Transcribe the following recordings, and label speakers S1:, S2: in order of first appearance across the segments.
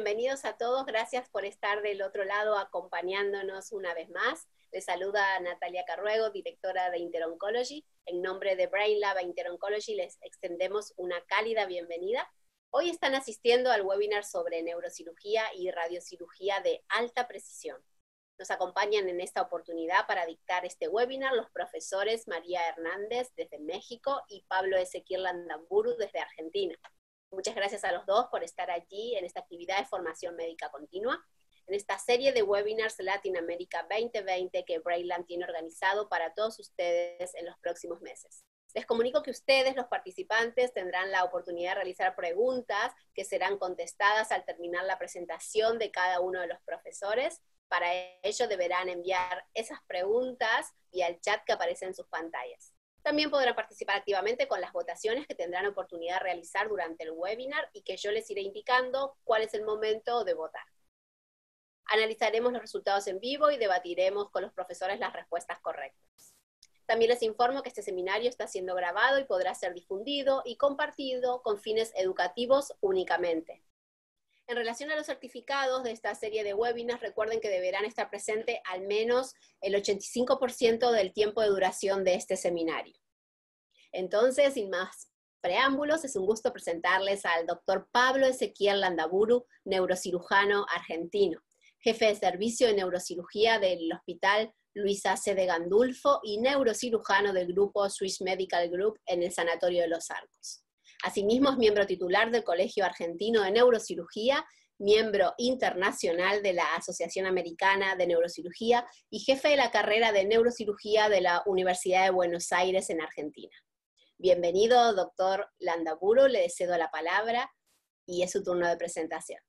S1: bienvenidos a todos. Gracias por estar del otro lado acompañándonos una vez más. Les saluda Natalia Carruego, directora de Interoncology. En nombre de BrainLab e Interoncology les extendemos una cálida bienvenida. Hoy están asistiendo al webinar sobre neurocirugía y radiocirugía de alta precisión. Nos acompañan en esta oportunidad para dictar este webinar los profesores María Hernández desde México y Pablo Ezequiel Landamburu desde Argentina. Muchas gracias a los dos por estar allí en esta actividad de formación médica continua, en esta serie de webinars Latinoamérica 2020 que BrainLab tiene organizado para todos ustedes en los próximos meses. Les comunico que ustedes, los participantes, tendrán la oportunidad de realizar preguntas que serán contestadas al terminar la presentación de cada uno de los profesores. Para ello deberán enviar esas preguntas vía el chat que aparece en sus pantallas. También podrán participar activamente con las votaciones que tendrán oportunidad de realizar durante el webinar y que yo les iré indicando cuál es el momento de votar. Analizaremos los resultados en vivo y debatiremos con los profesores las respuestas correctas. También les informo que este seminario está siendo grabado y podrá ser difundido y compartido con fines educativos únicamente. En relación a los certificados de esta serie de webinars, recuerden que deberán estar presentes al menos el 85% del tiempo de duración de este seminario. Entonces, sin más preámbulos, es un gusto presentarles al doctor Pablo Ezequiel Landamburu, neurocirujano argentino, jefe de servicio de neurocirugía del Hospital Luisa C. de Gandulfo y neurocirujano del grupo Swiss Medical Group en el Sanatorio de Los Arcos. Asimismo, es miembro titular del Colegio Argentino de Neurocirugía, miembro internacional de la Asociación Americana de Neurocirugía y jefe de la carrera de neurocirugía de la Universidad de Buenos Aires en Argentina. Bienvenido, doctor Landamburu, le cedo la palabra y es su turno de presentación.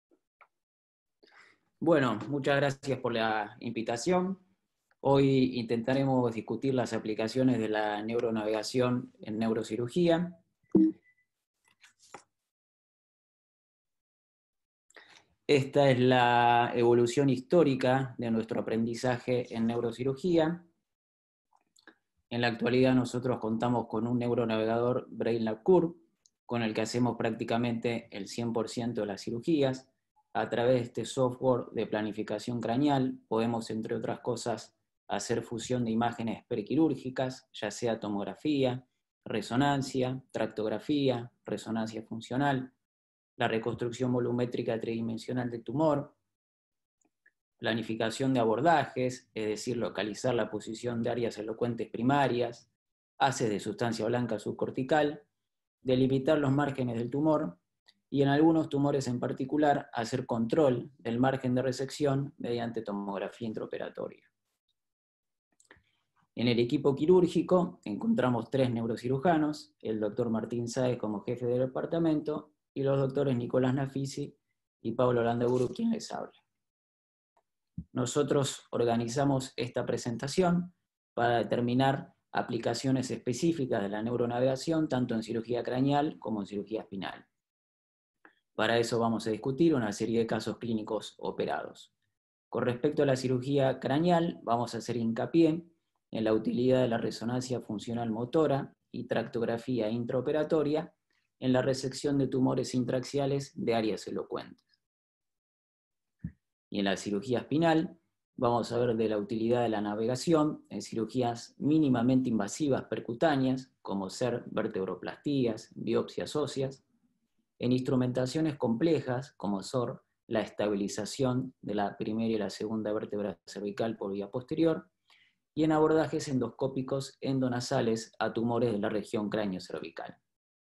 S2: Bueno, muchas gracias por la invitación. Hoy intentaremos discutir las aplicaciones de la neuronavegación en neurocirugía. Esta es la evolución histórica de nuestro aprendizaje en neurocirugía. En la actualidad nosotros contamos con un neuronavegador BrainLab Curve, con el que hacemos prácticamente el 100% de las cirugías. A través de este software de planificación craneal podemos, entre otras cosas, hacer fusión de imágenes prequirúrgicas, ya sea tomografía, resonancia, tractografía, resonancia funcional, la reconstrucción volumétrica tridimensional del tumor, planificación de abordajes, es decir, localizar la posición de áreas elocuentes primarias, haces de sustancia blanca subcortical, delimitar los márgenes del tumor y en algunos tumores en particular hacer control del margen de resección mediante tomografía intraoperatoria. En el equipo quirúrgico encontramos 3 neurocirujanos, el doctor Martín Sáez como jefe del departamento y los doctores Nicolás Nafisi y Pablo Landamburu, quien les habla. Nosotros organizamos esta presentación para determinar aplicaciones específicas de la neuronavegación, tanto en cirugía craneal como en cirugía espinal. Para eso vamos a discutir una serie de casos clínicos operados. Con respecto a la cirugía craneal, vamos a hacer hincapié en la utilidad de la resonancia funcional motora y tractografía intraoperatoria en la resección de tumores intraaxiales de áreas elocuentes. Y en la cirugía espinal vamos a ver de la utilidad de la navegación en cirugías mínimamente invasivas percutáneas, como ser vertebroplastías, biopsias óseas, en instrumentaciones complejas, como son la estabilización de la primera y la segunda vértebra cervical por vía posterior, y en abordajes endoscópicos endonasales a tumores de la región cráneo-cervical.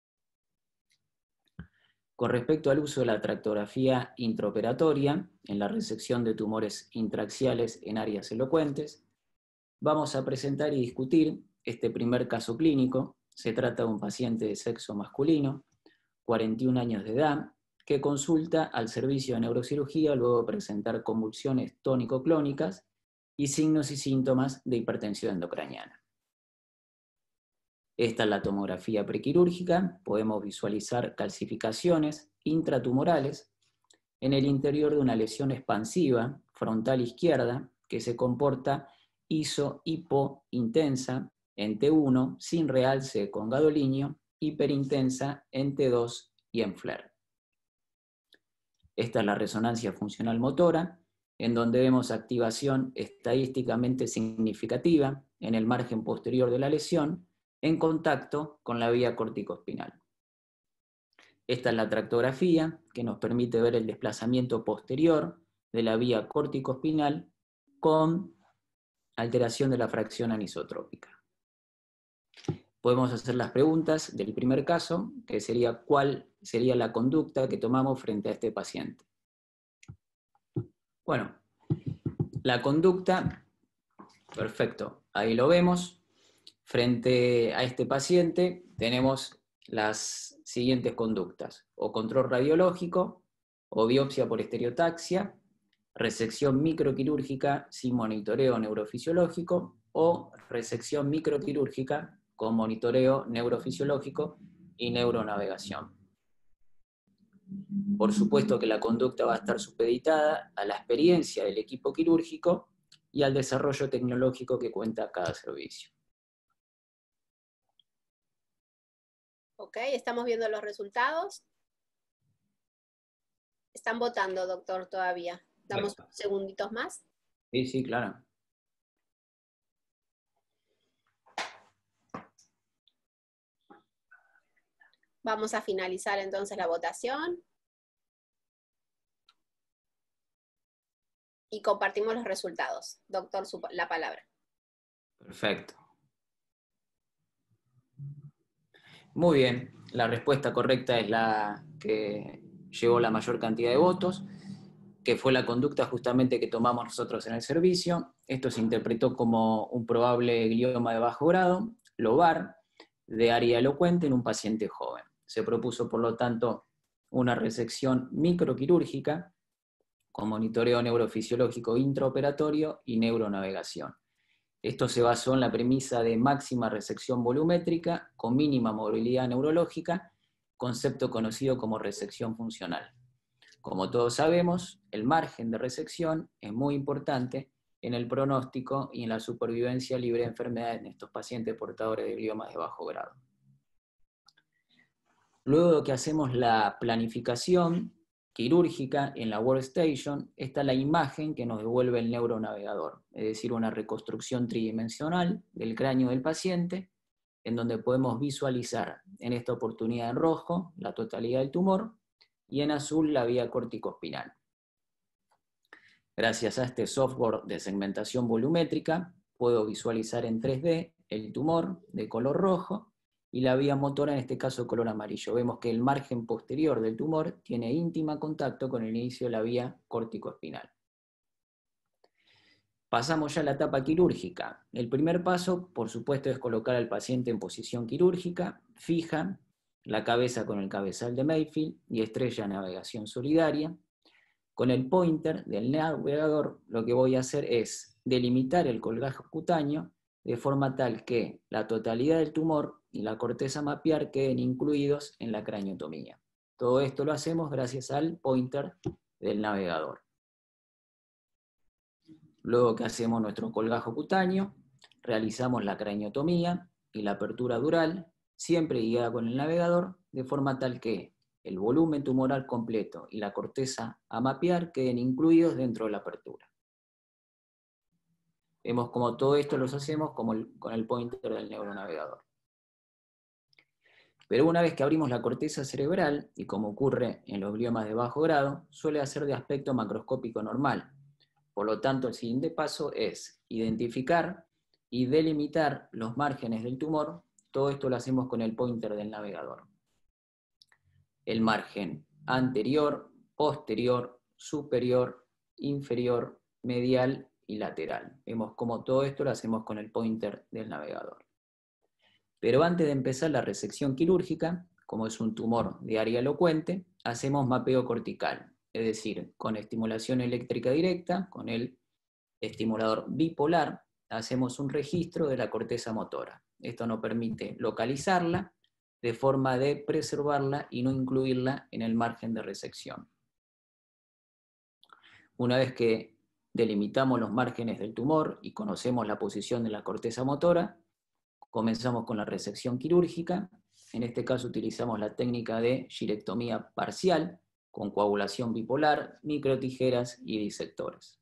S2: Con respecto al uso de la tractografía intraoperatoria en la resección de tumores intraaxiales en áreas elocuentes, vamos a presentar y discutir este primer caso clínico. Se trata de un paciente de sexo masculino, 41 años de edad, que consulta al servicio de neurocirugía luego de presentar convulsiones tónico-clónicas y signos y síntomas de hipertensión endocraniana. Esta es la tomografía prequirúrgica. Podemos visualizar calcificaciones intratumorales en el interior de una lesión expansiva frontal izquierda que se comporta iso-hipointensa en T1 sin realce con gadolinio, hiperintensa en T2 y en FLAIR. Esta es la resonancia funcional motora, en donde vemos activación estadísticamente significativa en el margen posterior de la lesión en contacto con la vía corticoespinal. Esta es la tractografía, que nos permite ver el desplazamiento posterior de la vía corticoespinal con alteración de la fracción anisotrópica. Podemos hacer las preguntas del primer caso, que sería cuál sería la conducta que tomamos frente a este paciente. Bueno, la conducta, perfecto, ahí lo vemos. Frente a este paciente tenemos las siguientes conductas: o control radiológico, o biopsia por estereotaxia, resección microquirúrgica sin monitoreo neurofisiológico, o resección microquirúrgica con monitoreo neurofisiológico y neuronavegación. Por supuesto que la conducta va a estar supeditada a la experiencia del equipo quirúrgico y al desarrollo tecnológico que cuenta cada servicio.
S1: Ok, estamos viendo los resultados. Están votando, doctor, todavía. Damos unos segunditos más.
S2: Sí, sí, claro.
S1: Vamos a finalizar entonces la votación. Y compartimos los resultados. Doctor, la palabra.
S2: Perfecto. Muy bien, la respuesta correcta es la que llevó la mayor cantidad de votos, que fue la conducta justamente que tomamos nosotros en el servicio. Esto se interpretó como un probable glioma de bajo grado, lobar, de área elocuente en un paciente joven. Se propuso, por lo tanto, una resección microquirúrgica con monitoreo neurofisiológico intraoperatorio y neuronavegación. Esto se basó en la premisa de máxima resección volumétrica con mínima movilidad neurológica, concepto conocido como resección funcional. Como todos sabemos, el margen de resección es muy importante en el pronóstico y en la supervivencia libre de enfermedades en estos pacientes portadores de gliomas de bajo grado. Luego que hacemos la planificación quirúrgica en la workstation, está la imagen que nos devuelve el neuronavegador, es decir, una reconstrucción tridimensional del cráneo del paciente, en donde podemos visualizar, en esta oportunidad en rojo, la totalidad del tumor, y en azul la vía corticoespinal. Gracias a este software de segmentación volumétrica, puedo visualizar en 3D el tumor de color rojo, y la vía motora, en este caso, color amarillo. Vemos que el margen posterior del tumor tiene íntima contacto con el inicio de la vía corticoespinal. Pasamos ya a la etapa quirúrgica. El primer paso, por supuesto, es colocar al paciente en posición quirúrgica, fija, la cabeza con el cabezal de Mayfield y estrella navegación solidaria. Con el pointer del navegador, lo que voy a hacer es delimitar el colgajo cutáneo de forma tal que la totalidad del tumor y la corteza mapiar queden incluidos en la craniotomía. Todo esto lo hacemos gracias al pointer del navegador. Luego que hacemos nuestro colgajo cutáneo, realizamos la craniotomía y la apertura dural, siempre guiada con el navegador, de forma tal que el volumen tumoral completo y la corteza a mapear queden incluidos dentro de la apertura. Vemos como todo esto los hacemos con el pointer del neuronavegador. Pero una vez que abrimos la corteza cerebral, y como ocurre en los gliomas de bajo grado, suele ser de aspecto macroscópico normal. Por lo tanto, el siguiente paso es identificar y delimitar los márgenes del tumor. Todo esto lo hacemos con el pointer del navegador. El margen anterior, posterior, superior, inferior, medial y lateral. Vemos cómo todo esto lo hacemos con el pointer del navegador. Pero antes de empezar la resección quirúrgica, como es un tumor de área elocuente, hacemos mapeo cortical, es decir, con estimulación eléctrica directa, con el estimulador bipolar, hacemos un registro de la corteza motora. Esto nos permite localizarla de forma de preservarla y no incluirla en el margen de resección. Una vez que delimitamos los márgenes del tumor y conocemos la posición de la corteza motora, comenzamos con la resección quirúrgica. En este caso utilizamos la técnica de girectomía parcial, con coagulación bipolar, microtijeras y disectores.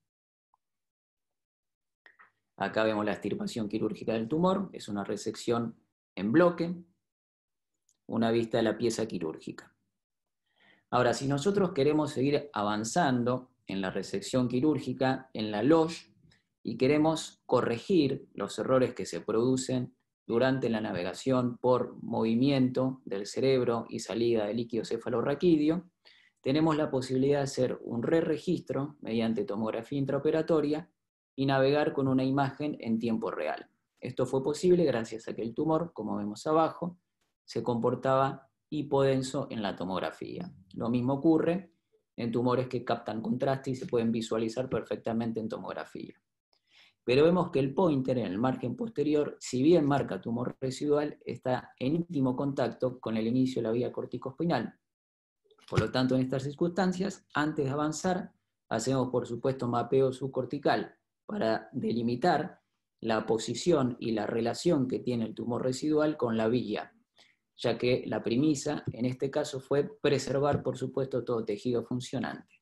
S2: Acá vemos la extirpación quirúrgica del tumor, es una resección en bloque, una vista de la pieza quirúrgica. Ahora, si nosotros queremos seguir avanzando en la resección quirúrgica, en la LOSH, y queremos corregir los errores que se producen durante la navegación por movimiento del cerebro y salida de líquido cefalorraquídeo, tenemos la posibilidad de hacer un re-registro mediante tomografía intraoperatoria y navegar con una imagen en tiempo real. Esto fue posible gracias a que el tumor, como vemos abajo, se comportaba hipodenso en la tomografía. Lo mismo ocurre en tumores que captan contraste y se pueden visualizar perfectamente en tomografía. Pero vemos que el pointer en el margen posterior, si bien marca tumor residual, está en íntimo contacto con el inicio de la vía corticoespinal. Por lo tanto, en estas circunstancias, antes de avanzar, hacemos por supuesto mapeo subcortical para delimitar la posición y la relación que tiene el tumor residual con la vía, ya que la premisa en este caso fue preservar por supuesto todo tejido funcionante.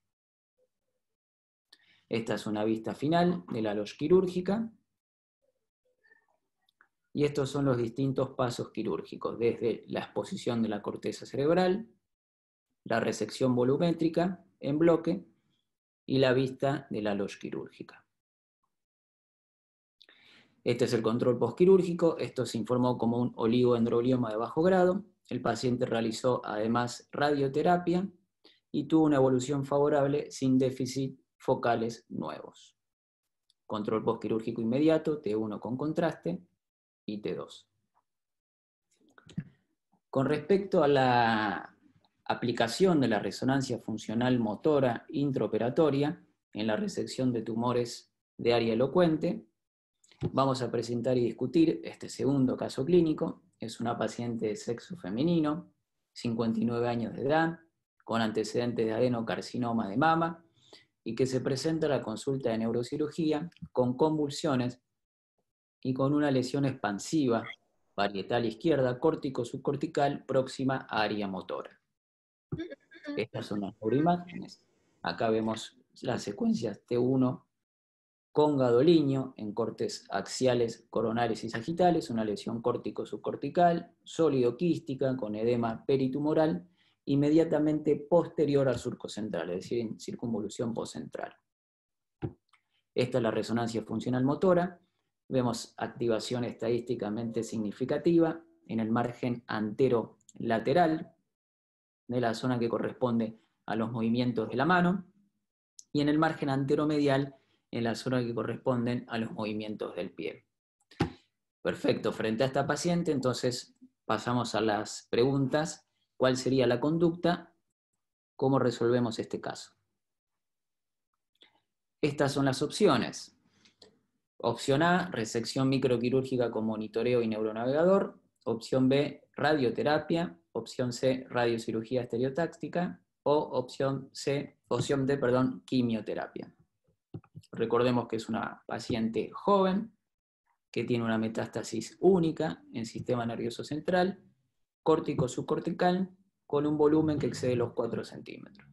S2: Esta es una vista final de la LOSH quirúrgica. Y estos son los distintos pasos quirúrgicos, desde la exposición de la corteza cerebral, la resección volumétrica en bloque y la vista de la LOSH quirúrgica. Este es el control postquirúrgico. Esto se informó como un oligodendroglioma de bajo grado. El paciente realizó además radioterapia y tuvo una evolución favorable sin déficit focales nuevos. Control postquirúrgico inmediato, T1 con contraste y T2. Con respecto a la aplicación de la resonancia funcional motora intraoperatoria en la resección de tumores de área elocuente, vamos a presentar y discutir este segundo caso clínico. Es una paciente de sexo femenino, 59 años de edad, con antecedentes de adenocarcinoma de mama, y que se presenta a la consulta de neurocirugía con convulsiones y con una lesión expansiva parietal izquierda, córtico-subcortical, próxima a área motora. Estas son las neuroimágenes. Acá vemos las secuencias T1 con gadolinio en cortes axiales, coronales y sagitales, una lesión córtico-subcortical, sólido quística con edema peritumoral, inmediatamente posterior al surco central, es decir, en circunvolución postcentral. Esta es la resonancia funcional motora. Vemos activación estadísticamente significativa en el margen anterolateral de la zona que corresponde a los movimientos de la mano y en el margen anteromedial en la zona que corresponden a los movimientos del pie. Perfecto, frente a esta paciente entonces pasamos a las preguntas. ¿Cuál sería la conducta? ¿Cómo resolvemos este caso? Estas son las opciones. Opción A, resección microquirúrgica con monitoreo y neuronavegador. Opción B, radioterapia. Opción C, radiocirugía estereotáctica. O opción D, quimioterapia. Recordemos que es una paciente joven que tiene una metástasis única en sistema nervioso central, córtico-subcortical, con un volumen que excede los 4 centímetros.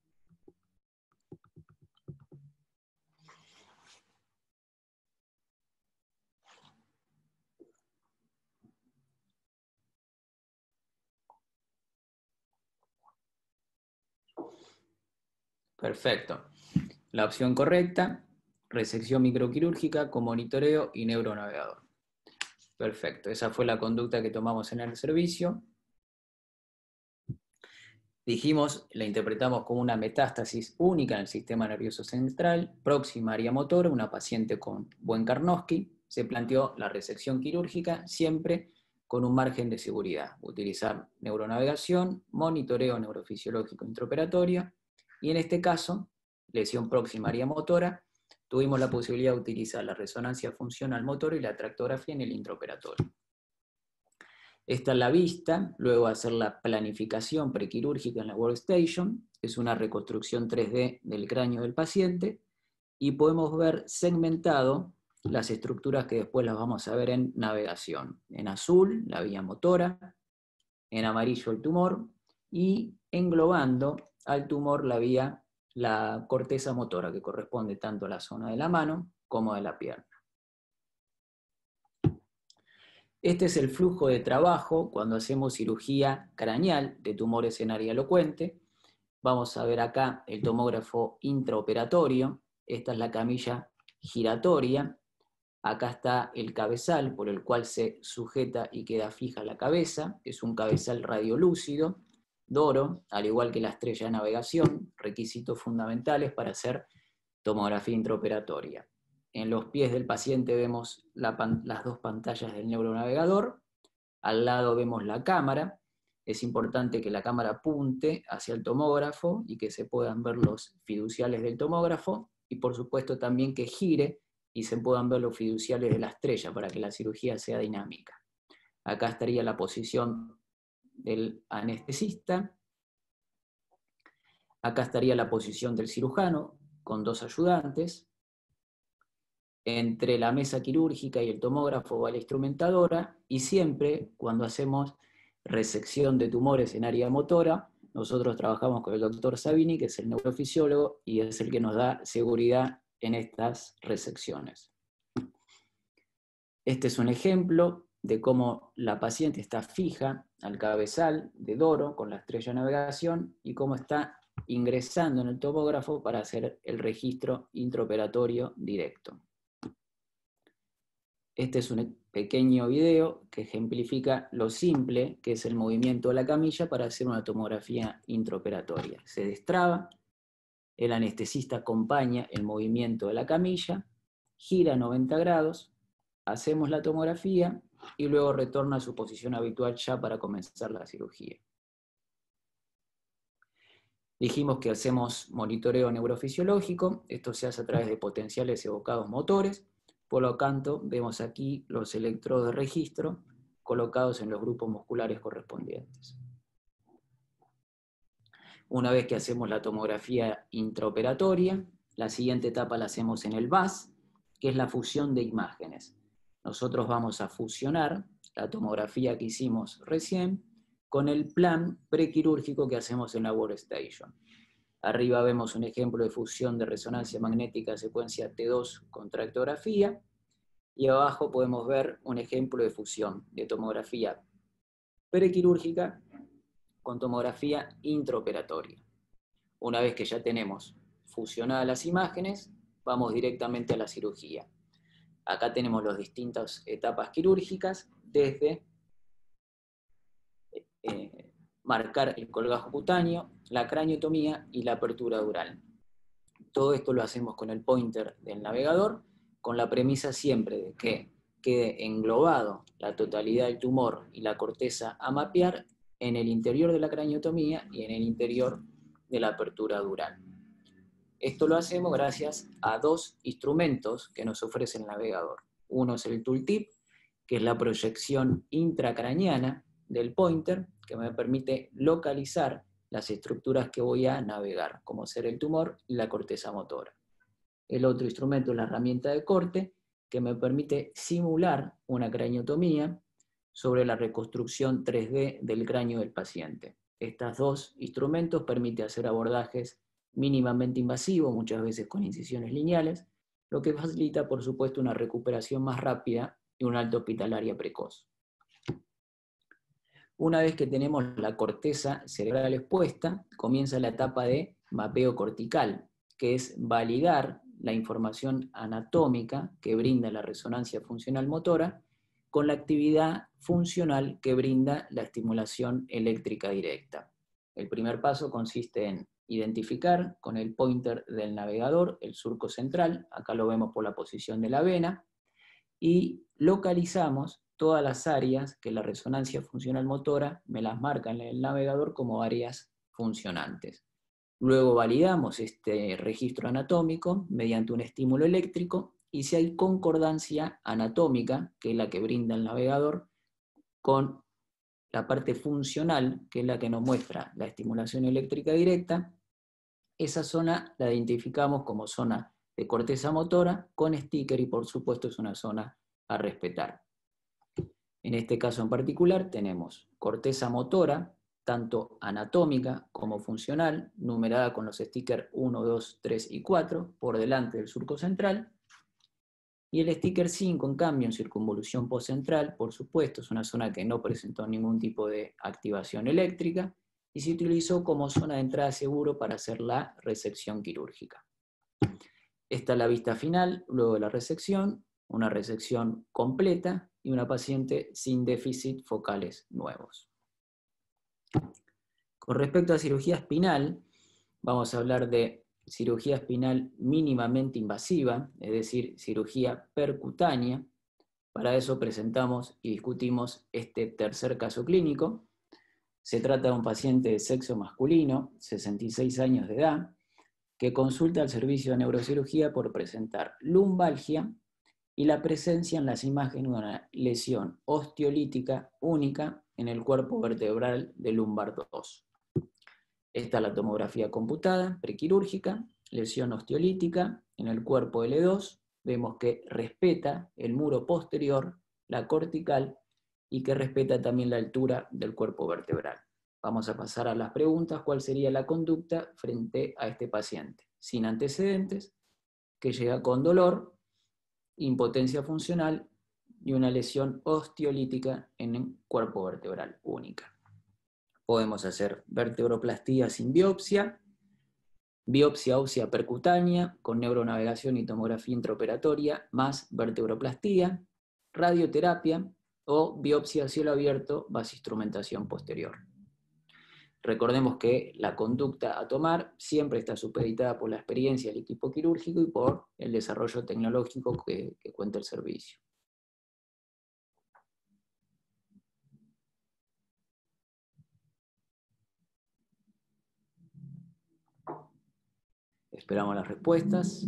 S2: Perfecto. La opción correcta, resección microquirúrgica con monitoreo y neuronavegador. Perfecto, esa fue la conducta que tomamos en el servicio. Dijimos, la interpretamos como una metástasis única en el sistema nervioso central, próxima área motora, una paciente con buen Karnofsky. Se planteó la resección quirúrgica siempre con un margen de seguridad. Utilizar neuronavegación, monitoreo neurofisiológico intraoperatorio, y en este caso, lesión próxima área motora, tuvimos la posibilidad de utilizar la resonancia funcional motora y la tractografía en el intraoperatorio. Esta es la vista, luego de hacer la planificación prequirúrgica en la workstation, es una reconstrucción 3D del cráneo del paciente, y podemos ver segmentado las estructuras que después las vamos a ver en navegación. En azul, la vía motora, en amarillo el tumor, y englobando al tumor la corteza motora, que corresponde tanto a la zona de la mano como de la pierna. Este es el flujo de trabajo cuando hacemos cirugía craneal de tumores en área elocuente. Vamos a ver acá el tomógrafo intraoperatorio. Esta es la camilla giratoria. Acá está el cabezal por el cual se sujeta y queda fija la cabeza. Es un cabezal radiolúcido, Doro, al igual que la estrella de navegación, requisitos fundamentales para hacer tomografía intraoperatoria. En los pies del paciente vemos las dos pantallas del neuronavegador. Al lado vemos la cámara. Es importante que la cámara apunte hacia el tomógrafo y que se puedan ver los fiduciales del tomógrafo, y por supuesto también que gire y se puedan ver los fiduciales de la estrella para que la cirugía sea dinámica. Acá estaría la posición del anestesista. Acá estaría la posición del cirujano con dos ayudantes. Entre la mesa quirúrgica y el tomógrafo va la instrumentadora, y siempre cuando hacemos resección de tumores en área motora, nosotros trabajamos con el doctor Sabini, que es el neurofisiólogo, y es el que nos da seguridad en estas resecciones. Este es un ejemplo de cómo la paciente está fija al cabezal de Doro con la estrella de navegación y cómo está ingresando en el tomógrafo para hacer el registro intraoperatorio directo. Este es un pequeño video que ejemplifica lo simple que es el movimiento de la camilla para hacer una tomografía intraoperatoria. Se destraba, el anestesista acompaña el movimiento de la camilla, gira 90 grados, hacemos la tomografía y luego retorna a su posición habitual ya para comenzar la cirugía. Dijimos que hacemos monitoreo neurofisiológico. Esto se hace a través de potenciales evocados motores. Por lo tanto, vemos aquí los electrodos de registro colocados en los grupos musculares correspondientes. Una vez que hacemos la tomografía intraoperatoria, la siguiente etapa la hacemos en el VAS, que es la fusión de imágenes. Nosotros vamos a fusionar la tomografía que hicimos recién con el plan prequirúrgico que hacemos en la Workstation. Arriba vemos un ejemplo de fusión de resonancia magnética secuencia T2 con tractografía, y abajo podemos ver un ejemplo de fusión de tomografía prequirúrgica con tomografía intraoperatoria. Una vez que ya tenemos fusionadas las imágenes, vamos directamente a la cirugía. Acá tenemos las distintas etapas quirúrgicas, desde marcar el colgajo cutáneo, la craniotomía y la apertura dural. Todo esto lo hacemos con el pointer del navegador, con la premisa siempre de que quede englobado la totalidad del tumor y la corteza a mapear en el interior de la craniotomía y en el interior de la apertura dural. Esto lo hacemos gracias a dos instrumentos que nos ofrece el navegador. Uno es el tooltip, que es la proyección intracraniana del pointer, que me permite localizar las estructuras que voy a navegar, como ser el tumor y la corteza motora. El otro instrumento es la herramienta de corte, que me permite simular una craniotomía sobre la reconstrucción 3D del cráneo del paciente. Estos dos instrumentos permiten hacer abordajes mínimamente invasivos, muchas veces con incisiones lineales, lo que facilita, por supuesto, una recuperación más rápida y una alta hospitalaria precoz. Una vez que tenemos la corteza cerebral expuesta, comienza la etapa de mapeo cortical, que es validar la información anatómica que brinda la resonancia funcional motora con la actividad funcional que brinda la estimulación eléctrica directa. El primer paso consiste en identificar con el pointer del navegador el surco central, acá lo vemos por la posición de la vena, y localizamos todas las áreas que la resonancia funcional motora me las marca en el navegador como áreas funcionantes. Luego validamos este registro anatómico mediante un estímulo eléctrico, y si hay concordancia anatómica, que es la que brinda el navegador, con la parte funcional, que es la que nos muestra la estimulación eléctrica directa, esa zona la identificamos como zona de corteza motora con sticker, y por supuesto es una zona a respetar. En este caso en particular tenemos corteza motora tanto anatómica como funcional, numerada con los stickers 1, 2, 3 y 4, por delante del surco central. Y el sticker 5, en cambio, en circunvolución postcentral, por supuesto, es una zona que no presentó ningún tipo de activación eléctrica y se utilizó como zona de entrada seguro para hacer la resección quirúrgica. Esta es la vista final, luego de la resección, una resección completa y una paciente sin déficit focales nuevos. Con respecto a cirugía espinal, vamos a hablar de cirugía espinal mínimamente invasiva, es decir, cirugía percutánea. Para eso presentamos y discutimos este tercer caso clínico. Se trata de un paciente de sexo masculino, 66 años de edad, que consulta al servicio de neurocirugía por presentar lumbalgia y la presencia en las imágenes de una lesión osteolítica única en el cuerpo vertebral del lumbar 2. Esta es la tomografía computada, prequirúrgica, lesión osteolítica en el cuerpo L2. Vemos que respeta el muro posterior, la cortical, y que respeta también la altura del cuerpo vertebral. Vamos a pasar a las preguntas. ¿Cuál sería la conducta frente a este paciente? Sin antecedentes, que llega con dolor, impotencia funcional y una lesión osteolítica en el cuerpo vertebral única. Podemos hacer vertebroplastía sin biopsia, biopsia ósea percutánea con neuronavegación y tomografía intraoperatoria más vertebroplastía, radioterapia o biopsia a cielo abierto más instrumentación posterior. Recordemos que la conducta a tomar siempre está supeditada por la experiencia del equipo quirúrgico y por el desarrollo tecnológico que cuenta el servicio. Esperamos las respuestas.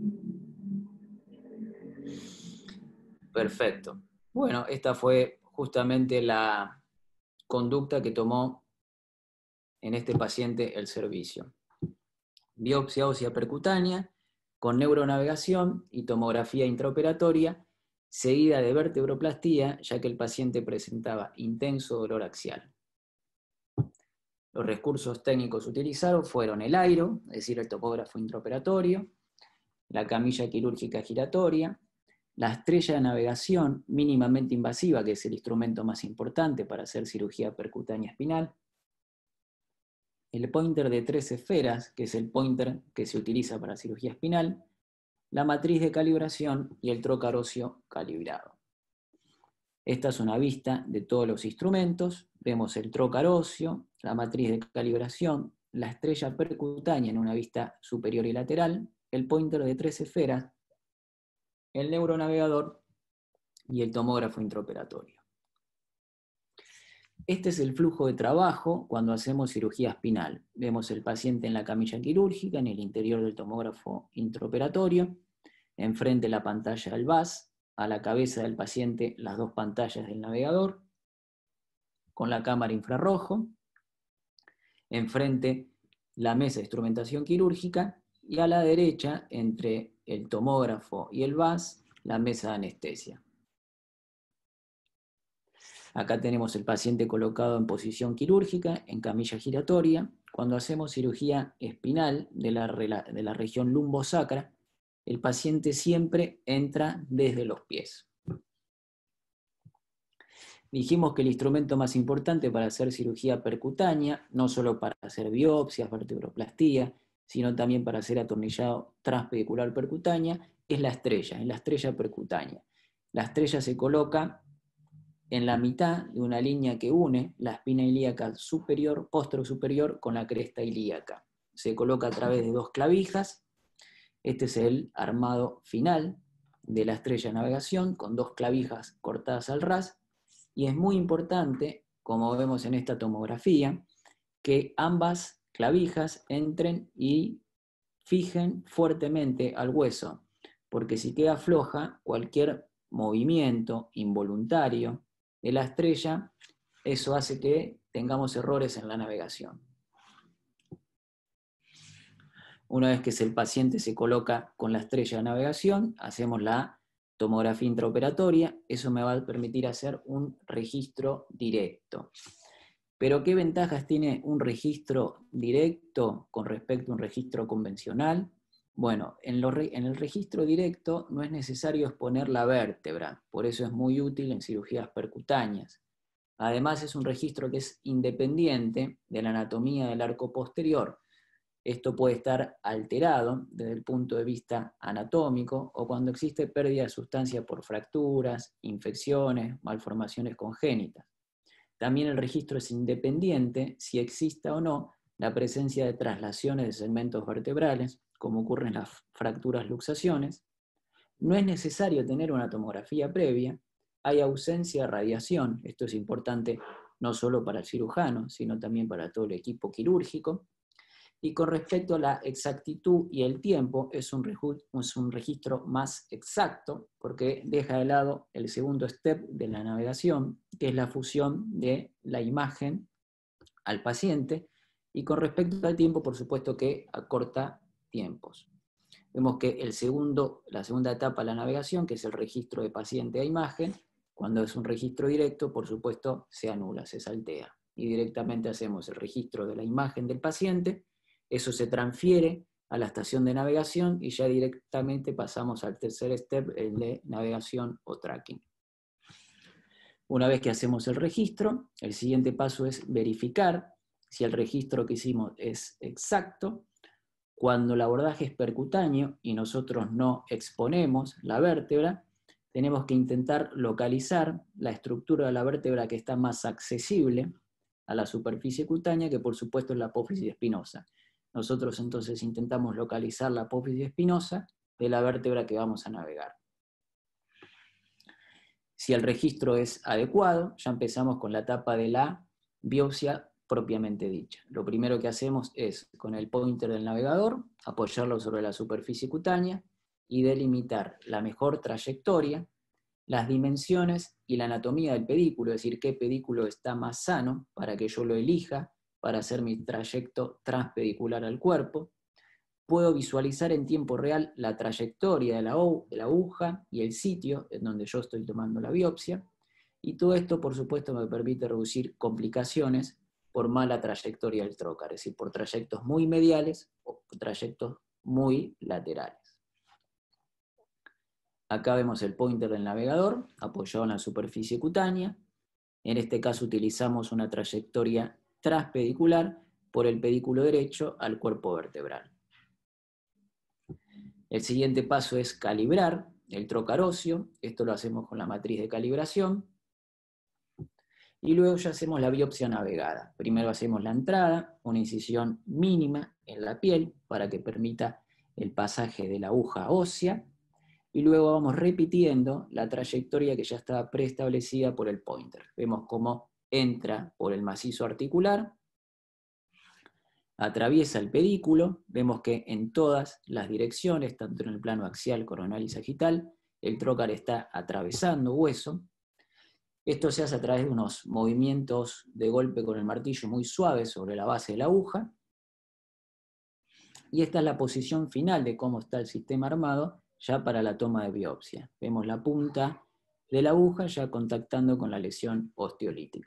S2: Perfecto. Bueno, esta fue justamente la conducta que tomó en este paciente el servicio. Biopsia ósea percutánea con neuronavegación y tomografía intraoperatoria, seguida de vertebroplastía, ya que el paciente presentaba intenso dolor axial. Los recursos técnicos utilizados fueron el AIRO, es decir, el tomógrafo intraoperatorio, la camilla quirúrgica giratoria, la estrella de navegación mínimamente invasiva, que es el instrumento más importante para hacer cirugía percutánea espinal, el pointer de 3 esferas, que es el pointer que se utiliza para cirugía espinal, la matriz de calibración y el trocar óseo calibrado. Esta es una vista de todos los instrumentos. Vemos el trocar óseo, la matriz de calibración, la estrella percutánea en una vista superior y lateral, el pointer de 3 esferas, el neuronavegador y el tomógrafo intraoperatorio. Este es el flujo de trabajo cuando hacemos cirugía espinal. Vemos el paciente en la camilla quirúrgica, en el interior del tomógrafo intraoperatorio, enfrente la pantalla del VAS, a la cabeza del paciente las dos pantallas del navegador, con la cámara infrarrojo, enfrente la mesa de instrumentación quirúrgica y a la derecha, entre el tomógrafo y el VAS, la mesa de anestesia. Acá tenemos el paciente colocado en posición quirúrgica, en camilla giratoria. Cuando hacemos cirugía espinal de la región lumbosacra, el paciente siempre entra desde los pies. Dijimos que el instrumento más importante para hacer cirugía percutánea, no solo para hacer biopsias, vertebroplastía, sino también para hacer atornillado transpedicular percutánea, es la estrella percutánea. La estrella se coloca en la mitad de una línea que une la espina ilíaca superior, posterior-superior con la cresta ilíaca. Se coloca a través de dos clavijas. Este es el armado final de la estrella de navegación, con dos clavijas cortadas al ras. Y es muy importante, como vemos en esta tomografía, que ambas clavijas entren y fijen fuertemente al hueso, porque si queda floja, cualquier movimiento involuntario de la estrella, eso hace que tengamos errores en la navegación. Una vez que el paciente se coloca con la estrella de navegación, hacemos la tomografía intraoperatoria. Eso me va a permitir hacer un registro directo. Pero ¿qué ventajas tiene un registro directo con respecto a un registro convencional? Bueno, en el registro directo no es necesario exponer la vértebra, por eso es muy útil en cirugías percutáneas. Además es un registro que es independiente de la anatomía del arco posterior. Esto puede estar alterado desde el punto de vista anatómico o cuando existe pérdida de sustancia por fracturas, infecciones, malformaciones congénitas. También el registro es independiente si exista o no la presencia de traslaciones de segmentos vertebrales, como ocurre en las fracturas luxaciones. No es necesario tener una tomografía previa, hay ausencia de radiación, esto es importante no solo para el cirujano, sino también para todo el equipo quirúrgico. Y con respecto a la exactitud y el tiempo, es un registro más exacto, porque deja de lado el segundo step de la navegación, que es la fusión de la imagen al paciente, y con respecto al tiempo, por supuesto que acorta tiempos. Vemos que la segunda etapa de la navegación, que es el registro de paciente a imagen, cuando es un registro directo, por supuesto, se anula, se saltea. Y directamente hacemos el registro de la imagen del paciente, eso se transfiere a la estación de navegación y ya directamente pasamos al tercer step, el de navegación o tracking. Una vez que hacemos el registro, el siguiente paso es verificar si el registro que hicimos es exacto. Cuando el abordaje es percutáneo y nosotros no exponemos la vértebra, tenemos que intentar localizar la estructura de la vértebra que está más accesible a la superficie cutánea, que por supuesto es la apófisis espinosa. Nosotros entonces intentamos localizar la apófisis espinosa de la vértebra que vamos a navegar. Si el registro es adecuado, ya empezamos con la etapa de la biopsia propiamente dicha. Lo primero que hacemos es, con el pointer del navegador, apoyarlo sobre la superficie cutánea y delimitar la mejor trayectoria, las dimensiones y la anatomía del pedículo, es decir, qué pedículo está más sano para que yo lo elija para hacer mi trayecto transpedicular al cuerpo. Puedo visualizar en tiempo real la trayectoria de la aguja y el sitio en donde yo estoy tomando la biopsia. Y todo esto, por supuesto, me permite reducir complicaciones por mala trayectoria del trocar, es decir, por trayectos muy mediales o trayectos muy laterales. Acá vemos el pointer del navegador apoyado en la superficie cutánea. En este caso utilizamos una trayectoria transpedicular por el pedículo derecho al cuerpo vertebral. El siguiente paso es calibrar el trocar óseo. Esto lo hacemos con la matriz de calibración. Y luego ya hacemos la biopsia navegada. Primero hacemos la entrada, una incisión mínima en la piel para que permita el pasaje de la aguja ósea. Y luego vamos repitiendo la trayectoria que ya estaba preestablecida por el pointer. Vemos cómo entra por el macizo articular, atraviesa el pedículo, vemos que en todas las direcciones, tanto en el plano axial, coronal y sagital, el trocar está atravesando hueso. Esto se hace a través de unos movimientos de golpe con el martillo muy suaves sobre la base de la aguja. Y esta es la posición final de cómo está el sistema armado ya para la toma de biopsia. Vemos la punta de la aguja ya contactando con la lesión osteolítica.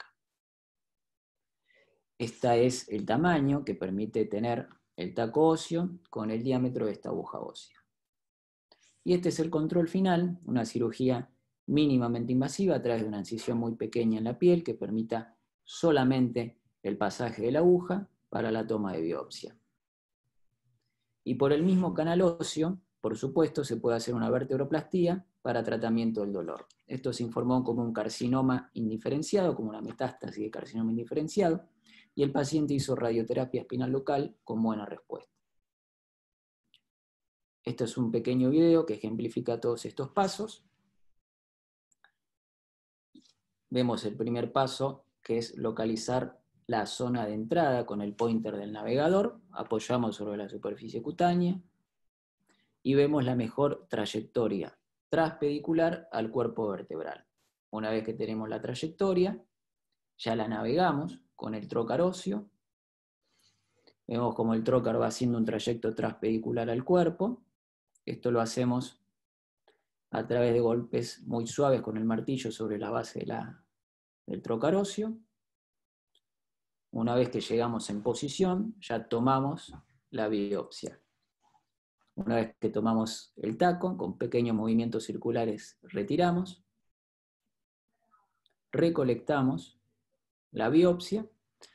S2: Este es el tamaño que permite tener el taco óseo con el diámetro de esta aguja ósea. Y este es el control final, una cirugía mínimamente invasiva a través de una incisión muy pequeña en la piel que permita solamente el pasaje de la aguja para la toma de biopsia. Y por el mismo canal óseo, por supuesto, se puede hacer una vertebroplastía para tratamiento del dolor. Esto se informó como un carcinoma indiferenciado, como una metástasis de carcinoma indiferenciado, y el paciente hizo radioterapia espinal local con buena respuesta. Este es un pequeño video que ejemplifica todos estos pasos. Vemos el primer paso, que es localizar la zona de entrada con el pointer del navegador. Apoyamos sobre la superficie cutánea y vemos la mejor trayectoria transpedicular al cuerpo vertebral. Una vez que tenemos la trayectoria, ya la navegamos con el trocar óseo. Vemos como el trocar va haciendo un trayecto transpedicular al cuerpo. Esto lo hacemos a través de golpes muy suaves con el martillo sobre la base del trocar óseo. Una vez que llegamos en posición, ya tomamos la biopsia. Una vez que tomamos el taco, con pequeños movimientos circulares retiramos, recolectamos la biopsia,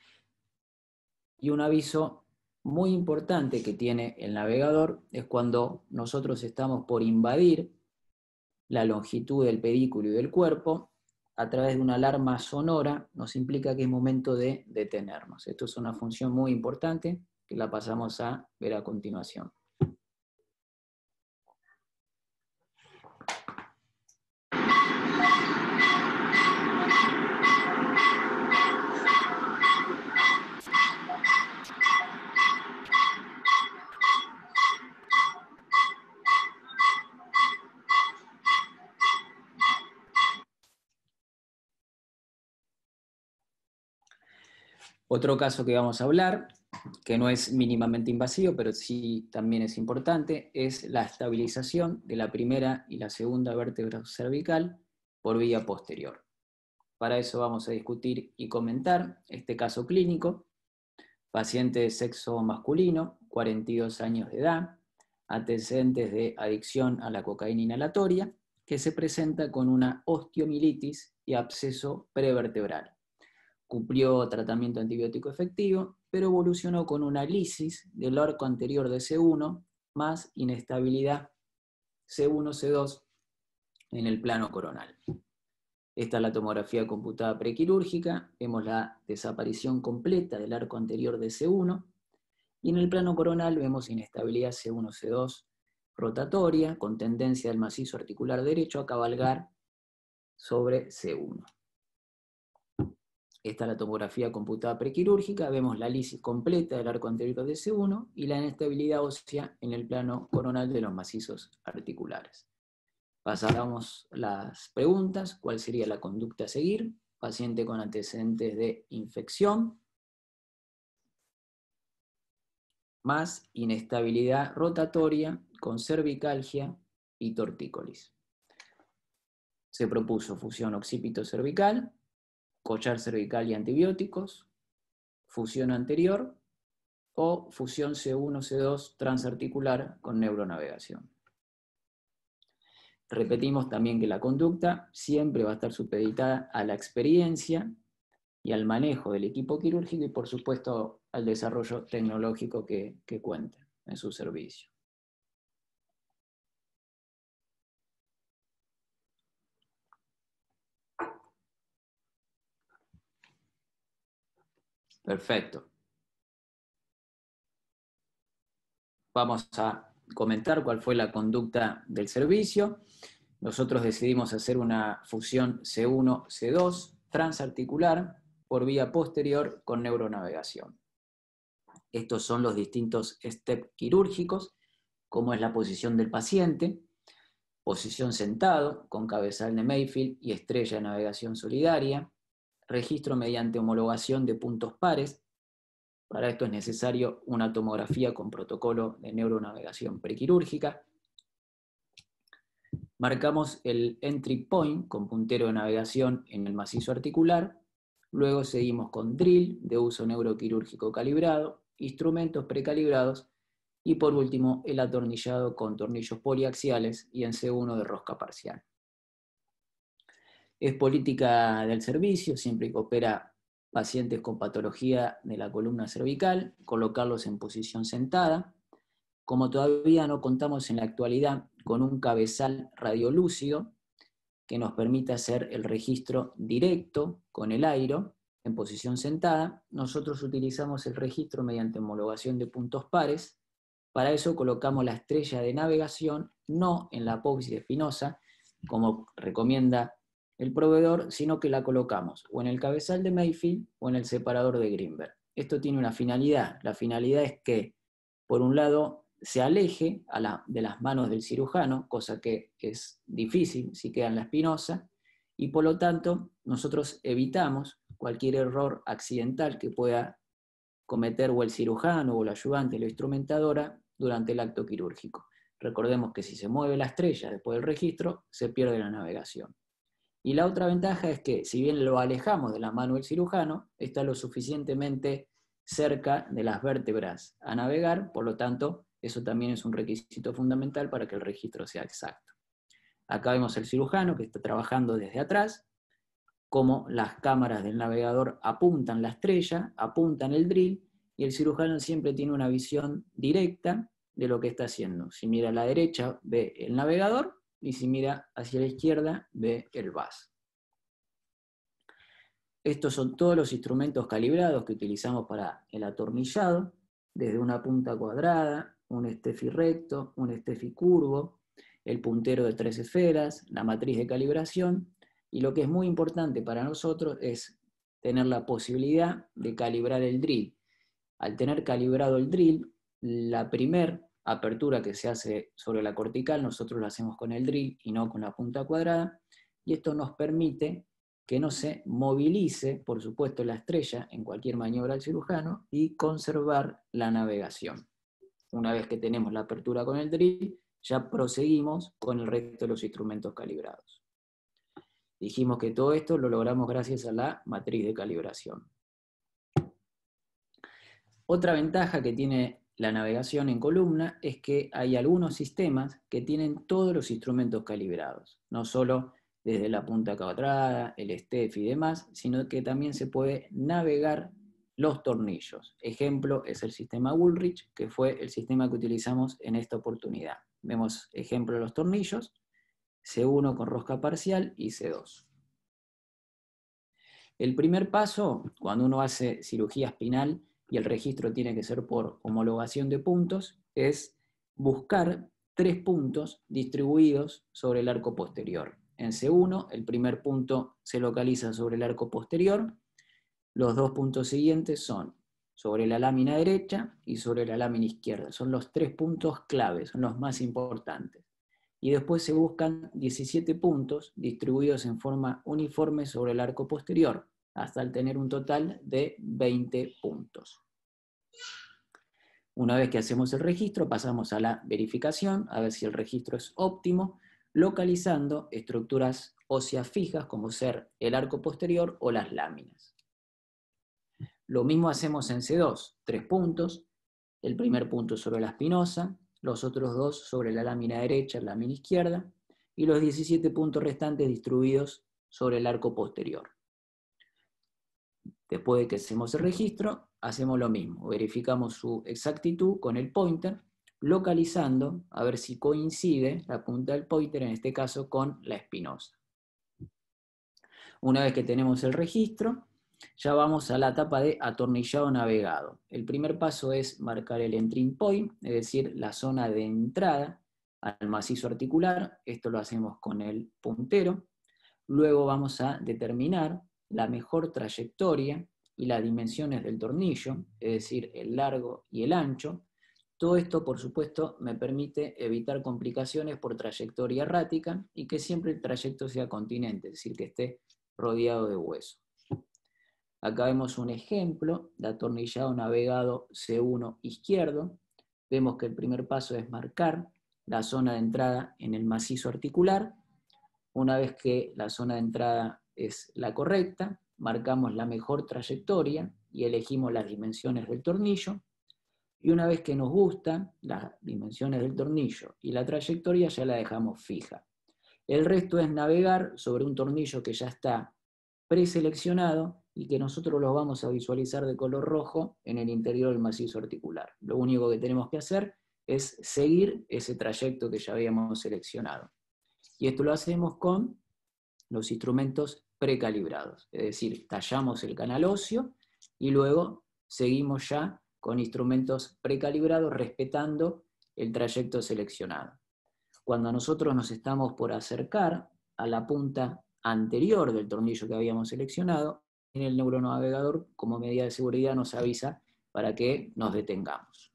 S2: y un aviso muy importante que tiene el navegador es cuando nosotros estamos por invadir la longitud del pedículo y del cuerpo, a través de una alarma sonora nos implica que es momento de detenernos. Esto es una función muy importante que la pasamos a ver a continuación. Otro caso que vamos a hablar, que no es mínimamente invasivo, pero sí también es importante, es la estabilización de la primera y la segunda vértebra cervical por vía posterior. Para eso vamos a discutir y comentar este caso clínico. Paciente de sexo masculino, 42 años de edad, antecedentes de adicción a la cocaína inhalatoria, que se presenta con una osteomielitis y absceso prevertebral. Cumplió tratamiento antibiótico efectivo, pero evolucionó con una lisis del arco anterior de C1 más inestabilidad C1-C2 en el plano coronal. Esta es la tomografía computada prequirúrgica, vemos la desaparición completa del arco anterior de C1, y en el plano coronal vemos inestabilidad C1-C2 rotatoria, con tendencia del macizo articular derecho a cabalgar sobre C1. Esta es la tomografía computada prequirúrgica, vemos la lisis completa del arco anterior de C1 y la inestabilidad ósea en el plano coronal de los macizos articulares. Pasamos las preguntas. ¿Cuál sería la conducta a seguir? Paciente con antecedentes de infección, más inestabilidad rotatoria con cervicalgia y tortícolis. Se propuso fusión occipito-cervical, collar cervical y antibióticos, fusión anterior o fusión C1-C2 transarticular con neuronavegación. Repetimos también que la conducta siempre va a estar supeditada a la experiencia y al manejo del equipo quirúrgico y, por supuesto, al desarrollo tecnológico que cuenta en su servicio. Perfecto. Vamos a comentar cuál fue la conducta del servicio. Nosotros decidimos hacer una fusión C1-C2 transarticular por vía posterior con neuronavegación. Estos son los distintos steps quirúrgicos, como es la posición del paciente, posición sentado con cabezal de Mayfield y estrella de navegación solidaria, registro mediante homologación de puntos pares. Para esto es necesario una tomografía con protocolo de neuronavegación prequirúrgica. Marcamos el entry point con puntero de navegación en el macizo articular. Luego seguimos con drill de uso neuroquirúrgico calibrado, instrumentos precalibrados y por último el atornillado con tornillos poliaxiales y en C1 de rosca parcial. Es política del servicio, siempre que opera pacientes con patología de la columna cervical, colocarlos en posición sentada. Como todavía no contamos en la actualidad con un cabezal radiolúcido que nos permita hacer el registro directo con el airo en posición sentada, nosotros utilizamos el registro mediante homologación de puntos pares. Para eso colocamos la estrella de navegación no en la apófisis espinosa, como recomienda el proveedor, sino que la colocamos o en el cabezal de Mayfield o en el separador de Greenberg. Esto tiene una finalidad. La finalidad es que, por un lado, se aleje de las manos del cirujano, cosa que es difícil si queda en la espinosa, y por lo tanto nosotros evitamos cualquier error accidental que pueda cometer o el cirujano o el ayudante, la instrumentadora, durante el acto quirúrgico. Recordemos que si se mueve la estrella después del registro, se pierde la navegación. Y la otra ventaja es que, si bien lo alejamos de la mano del cirujano, está lo suficientemente cerca de las vértebras a navegar, por lo tanto, eso también es un requisito fundamental para que el registro sea exacto. Acá vemos el cirujano que está trabajando desde atrás, cómo las cámaras del navegador apuntan la estrella, apuntan el drill, y el cirujano siempre tiene una visión directa de lo que está haciendo. Si mira a la derecha, ve el navegador, y si mira hacia la izquierda, ve el VAS. Estos son todos los instrumentos calibrados que utilizamos para el atornillado, desde una punta cuadrada, un estefi recto, un estefi curvo, el puntero de 3 esferas, la matriz de calibración, y lo que es muy importante para nosotros es tener la posibilidad de calibrar el drill. Al tener calibrado el drill, la primer apertura que se hace sobre la cortical, nosotros lo hacemos con el drill y no con la punta cuadrada, y esto nos permite que no se movilice, por supuesto, la estrella en cualquier maniobra del cirujano y conservar la navegación. Una vez que tenemos la apertura con el drill, ya proseguimos con el resto de los instrumentos calibrados. Dijimos que todo esto lo logramos gracias a la matriz de calibración. Otra ventaja que tiene la navegación en columna es que hay algunos sistemas que tienen todos los instrumentos calibrados, no solo desde la punta cuadrada, el step y demás, sino que también se puede navegar los tornillos. Ejemplo es el sistema Woolrich, que fue el sistema que utilizamos en esta oportunidad. Vemos ejemplo de los tornillos, C1 con rosca parcial y C2. El primer paso, cuando uno hace cirugía espinal y el registro tiene que ser por homologación de puntos, es buscar 3 puntos distribuidos sobre el arco posterior. En C1, el primer punto se localiza sobre el arco posterior, los 2 puntos siguientes son sobre la lámina derecha y sobre la lámina izquierda. Son los 3 puntos claves, son los más importantes. Y después se buscan 17 puntos distribuidos en forma uniforme sobre el arco posterior, hasta el tener un total de 20 puntos. Una vez que hacemos el registro, pasamos a la verificación, a ver si el registro es óptimo, localizando estructuras óseas fijas, como ser el arco posterior o las láminas. Lo mismo hacemos en C2, 3 puntos, el primer punto sobre la espinosa, los otros 2 sobre la lámina derecha, la lámina izquierda, y los 17 puntos restantes distribuidos sobre el arco posterior. Después de que hacemos el registro, hacemos lo mismo, verificamos su exactitud con el pointer, localizando a ver si coincide la punta del pointer, en este caso con la espinosa. Una vez que tenemos el registro, ya vamos a la etapa de atornillado navegado. El primer paso es marcar el entering point, es decir, la zona de entrada al macizo articular. Esto lo hacemos con el puntero. Luego vamos a determinar la mejor trayectoria y las dimensiones del tornillo, es decir, el largo y el ancho. Todo esto, por supuesto, me permite evitar complicaciones por trayectoria errática y que siempre el trayecto sea continente, es decir, que esté rodeado de hueso. Acá vemos un ejemplo de atornillado navegado C1 izquierdo. Vemos que el primer paso es marcar la zona de entrada en el macizo articular. Una vez que la zona de entrada es la correcta, marcamos la mejor trayectoria y elegimos las dimensiones del tornillo. Y una vez que nos gustan las dimensiones del tornillo y la trayectoria, ya la dejamos fija. El resto es navegar sobre un tornillo que ya está preseleccionado y que nosotros lo vamos a visualizar de color rojo en el interior del macizo articular. Lo único que tenemos que hacer es seguir ese trayecto que ya habíamos seleccionado. Y esto lo hacemos con los instrumentos precalibrados, es decir, tallamos el canal óseo y luego seguimos ya con instrumentos precalibrados respetando el trayecto seleccionado. Cuando nosotros nos estamos por acercar a la punta anterior del tornillo que habíamos seleccionado, en el neuronavegador, como medida de seguridad, nos avisa para que nos detengamos.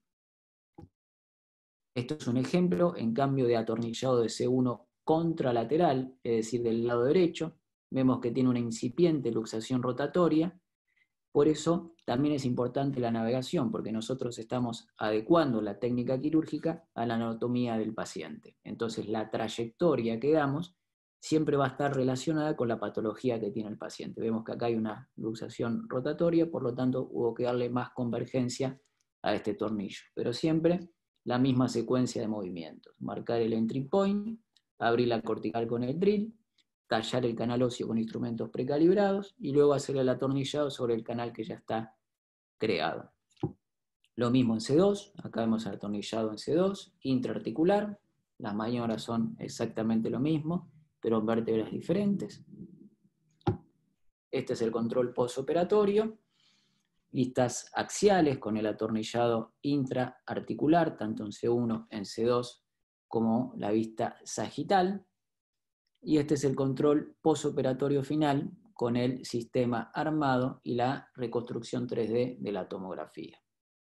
S2: Esto es un ejemplo en cambio de atornillado de C1 contralateral, es decir, del lado derecho. Vemos que tiene una incipiente luxación rotatoria. Por eso también es importante la navegación, porque nosotros estamos adecuando la técnica quirúrgica a la anatomía del paciente. Entonces la trayectoria que damos siempre va a estar relacionada con la patología que tiene el paciente. Vemos que acá hay una luxación rotatoria, por lo tanto hubo que darle más convergencia a este tornillo, pero siempre la misma secuencia de movimientos. Marcar el entry point, abrir la cortical con el drill, tallar el canal óseo con instrumentos precalibrados y luego hacer el atornillado sobre el canal que ya está creado. Lo mismo en C2, acá hemos atornillado en C2, intraarticular, las maniobras son exactamente lo mismo, pero en vértebras diferentes. Este es el control postoperatorio, vistas axiales con el atornillado intraarticular, tanto en C1, en C2, como la vista sagital. Y este es el control postoperatorio final con el sistema armado y la reconstrucción 3D de la tomografía.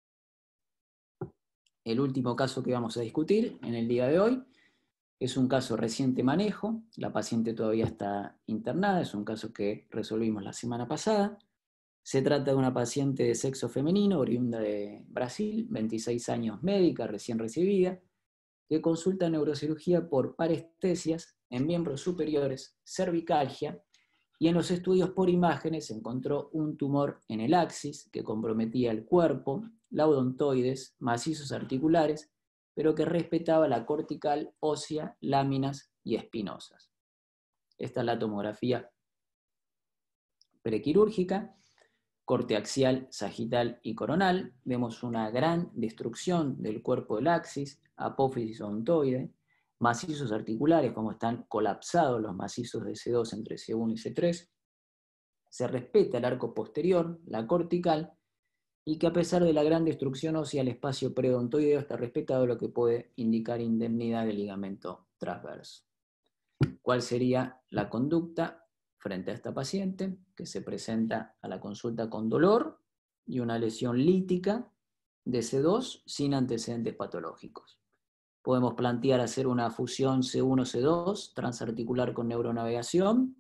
S2: El último caso que vamos a discutir en el día de hoy es un caso reciente manejo. La paciente todavía está internada, es un caso que resolvimos la semana pasada. Se trata de una paciente de sexo femenino, oriunda de Brasil, 26 años, médica, recién recibida, que consulta neurocirugía por parestesias en miembros superiores, cervicalgia, y en los estudios por imágenes se encontró un tumor en el axis que comprometía el cuerpo, la odontoides, macizos articulares, pero que respetaba la cortical, ósea, láminas y espinosas. Esta es la tomografía prequirúrgica, corte axial, sagital y coronal. Vemos una gran destrucción del cuerpo del axis, apófisis odontoide, macizos articulares, como están colapsados los macizos de C2 entre C1 y C3. Se respeta el arco posterior, la cortical, y que a pesar de la gran destrucción ósea, el espacio periodontoideo está respetado, lo que puede indicar indemnidad del ligamento transverso. ¿Cuál sería la conducta frente a esta paciente que se presenta a la consulta con dolor y una lesión lítica de C2 sin antecedentes patológicos? Podemos plantear hacer una fusión C1-C2 transarticular con neuronavegación,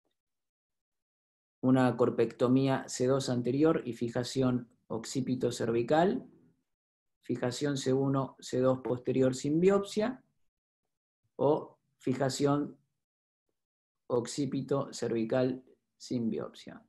S2: una corpectomía C2 anterior y fijación occipito cervical, fijación C1-C2 posterior sin biopsia, o fijación occipito cervical sin biopsia.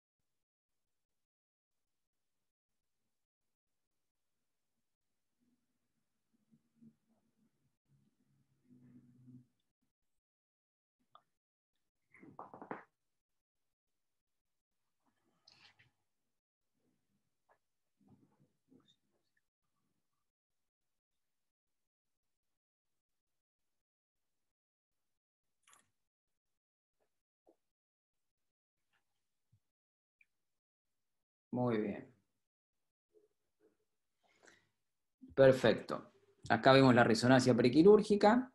S2: Muy bien. Perfecto. Acá vemos la resonancia prequirúrgica,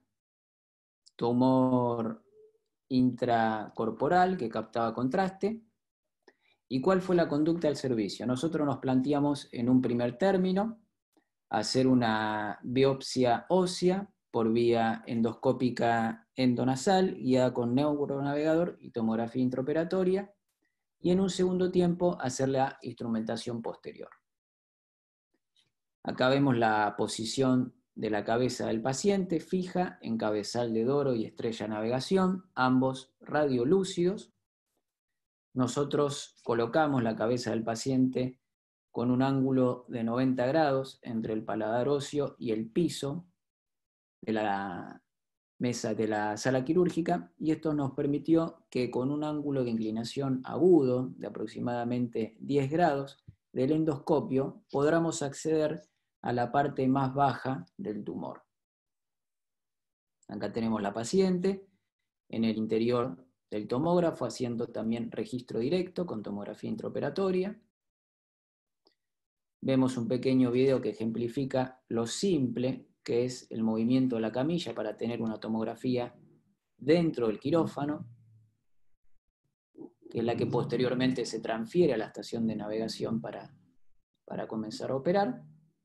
S2: tumor intracorporal que captaba contraste. ¿Y cuál fue la conducta del servicio? Nosotros nos planteamos en un primer término hacer una biopsia ósea por vía endoscópica endonasal guiada con neuronavegador y tomografía intraoperatoria, y en un segundo tiempo hacer la instrumentación posterior. Acá vemos la posición de la cabeza del paciente fija en cabezal de Doro y estrella navegación, ambos radiolúcidos. Nosotros colocamos la cabeza del paciente con un ángulo de 90 grados entre el paladar óseo y el piso de la mesa de la sala quirúrgica, y esto nos permitió que con un ángulo de inclinación agudo de aproximadamente 10 grados del endoscopio podamos acceder a la parte más baja del tumor. Acá tenemos la paciente en el interior del tomógrafo haciendo también registro directo con tomografía intraoperatoria. Vemos un pequeño video que ejemplifica lo simple que es el movimiento de la camilla para tener una tomografía dentro del quirófano, que es la que posteriormente se transfiere a la estación de navegación para comenzar a operar.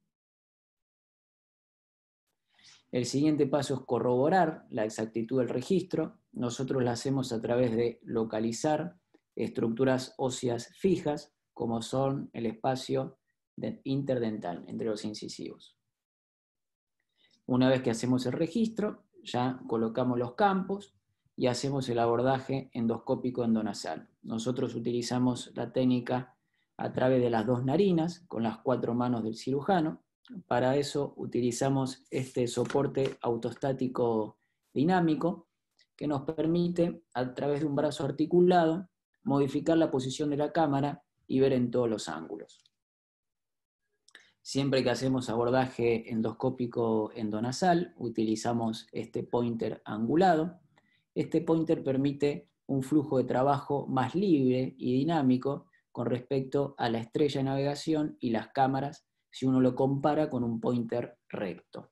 S2: El siguiente paso es corroborar la exactitud del registro. Nosotros lo hacemos a través de localizar estructuras óseas fijas, como son el espacio interdental entre los incisivos. Una vez que hacemos el registro, ya colocamos los campos y hacemos el abordaje endoscópico endonasal. Nosotros utilizamos la técnica a través de las 2 narinas, con las 4 manos del cirujano. Para eso utilizamos este soporte autostático dinámico, que nos permite, a través de un brazo articulado, modificar la posición de la cámara y ver en todos los ángulos. Siempre que hacemos abordaje endoscópico endonasal, utilizamos este pointer angulado. Este pointer permite un flujo de trabajo más libre y dinámico con respecto a la estrella de navegación y las cámaras, si uno lo compara con un pointer recto.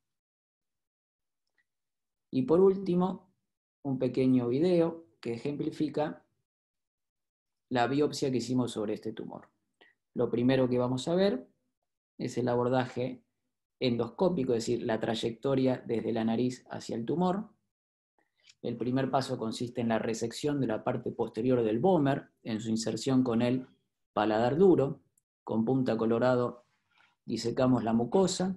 S2: Y por último, un pequeño video que ejemplifica la biopsia que hicimos sobre este tumor. Lo primero que vamos a ver es el abordaje endoscópico, es decir, la trayectoria desde la nariz hacia el tumor. El primer paso consiste en la resección de la parte posterior del vómer, en su inserción con el paladar duro. Con punta colorado disecamos la mucosa.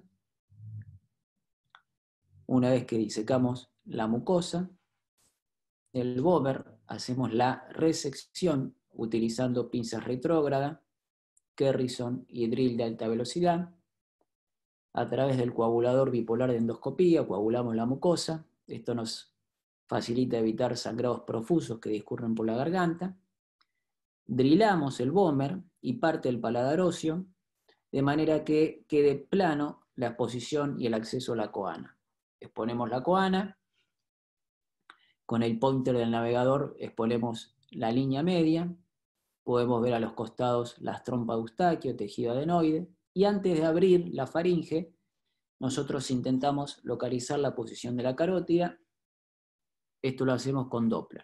S2: Una vez que disecamos la mucosa, el vómer, hacemos la resección utilizando pinzas retrógrada, Kerrison y drill de alta velocidad. A través del coagulador bipolar de endoscopía coagulamos la mucosa. Esto nos facilita evitar sangrados profusos que discurren por la garganta. Drilamos el vómer y parte del paladar óseo, de manera que quede plano la exposición y el acceso a la coana. Exponemos la coana, con el pointer del navegador exponemos la línea media, podemos ver a los costados las trompas de Eustaquio, tejido adenoide, y antes de abrir la faringe, nosotros intentamos localizar la posición de la carótida. Esto lo hacemos con Doppler.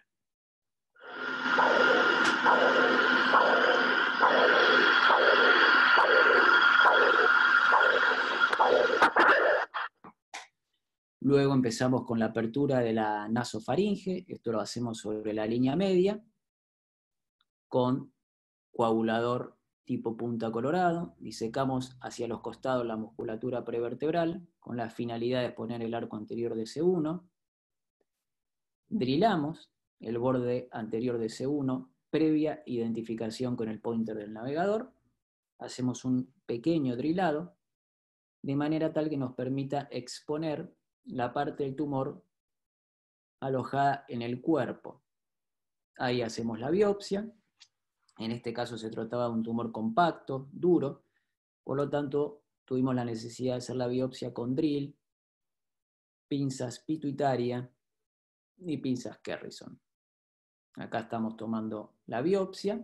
S2: Luego empezamos con la apertura de la nasofaringe. Esto lo hacemos sobre la línea media, con coagulador tipo punta colorado. Disecamos hacia los costados la musculatura prevertebral, con la finalidad de exponer el arco anterior de C1. Drilamos el borde anterior de C1, previa identificación con el pointer del navegador. Hacemos un pequeño drilado, de manera tal que nos permita exponer la parte del tumor alojada en el cuerpo. Ahí hacemos la biopsia. En este caso se trataba de un tumor compacto, duro, por lo tanto tuvimos la necesidad de hacer la biopsia con drill, pinzas pituitaria y pinzas Kerrison. Acá estamos tomando la biopsia.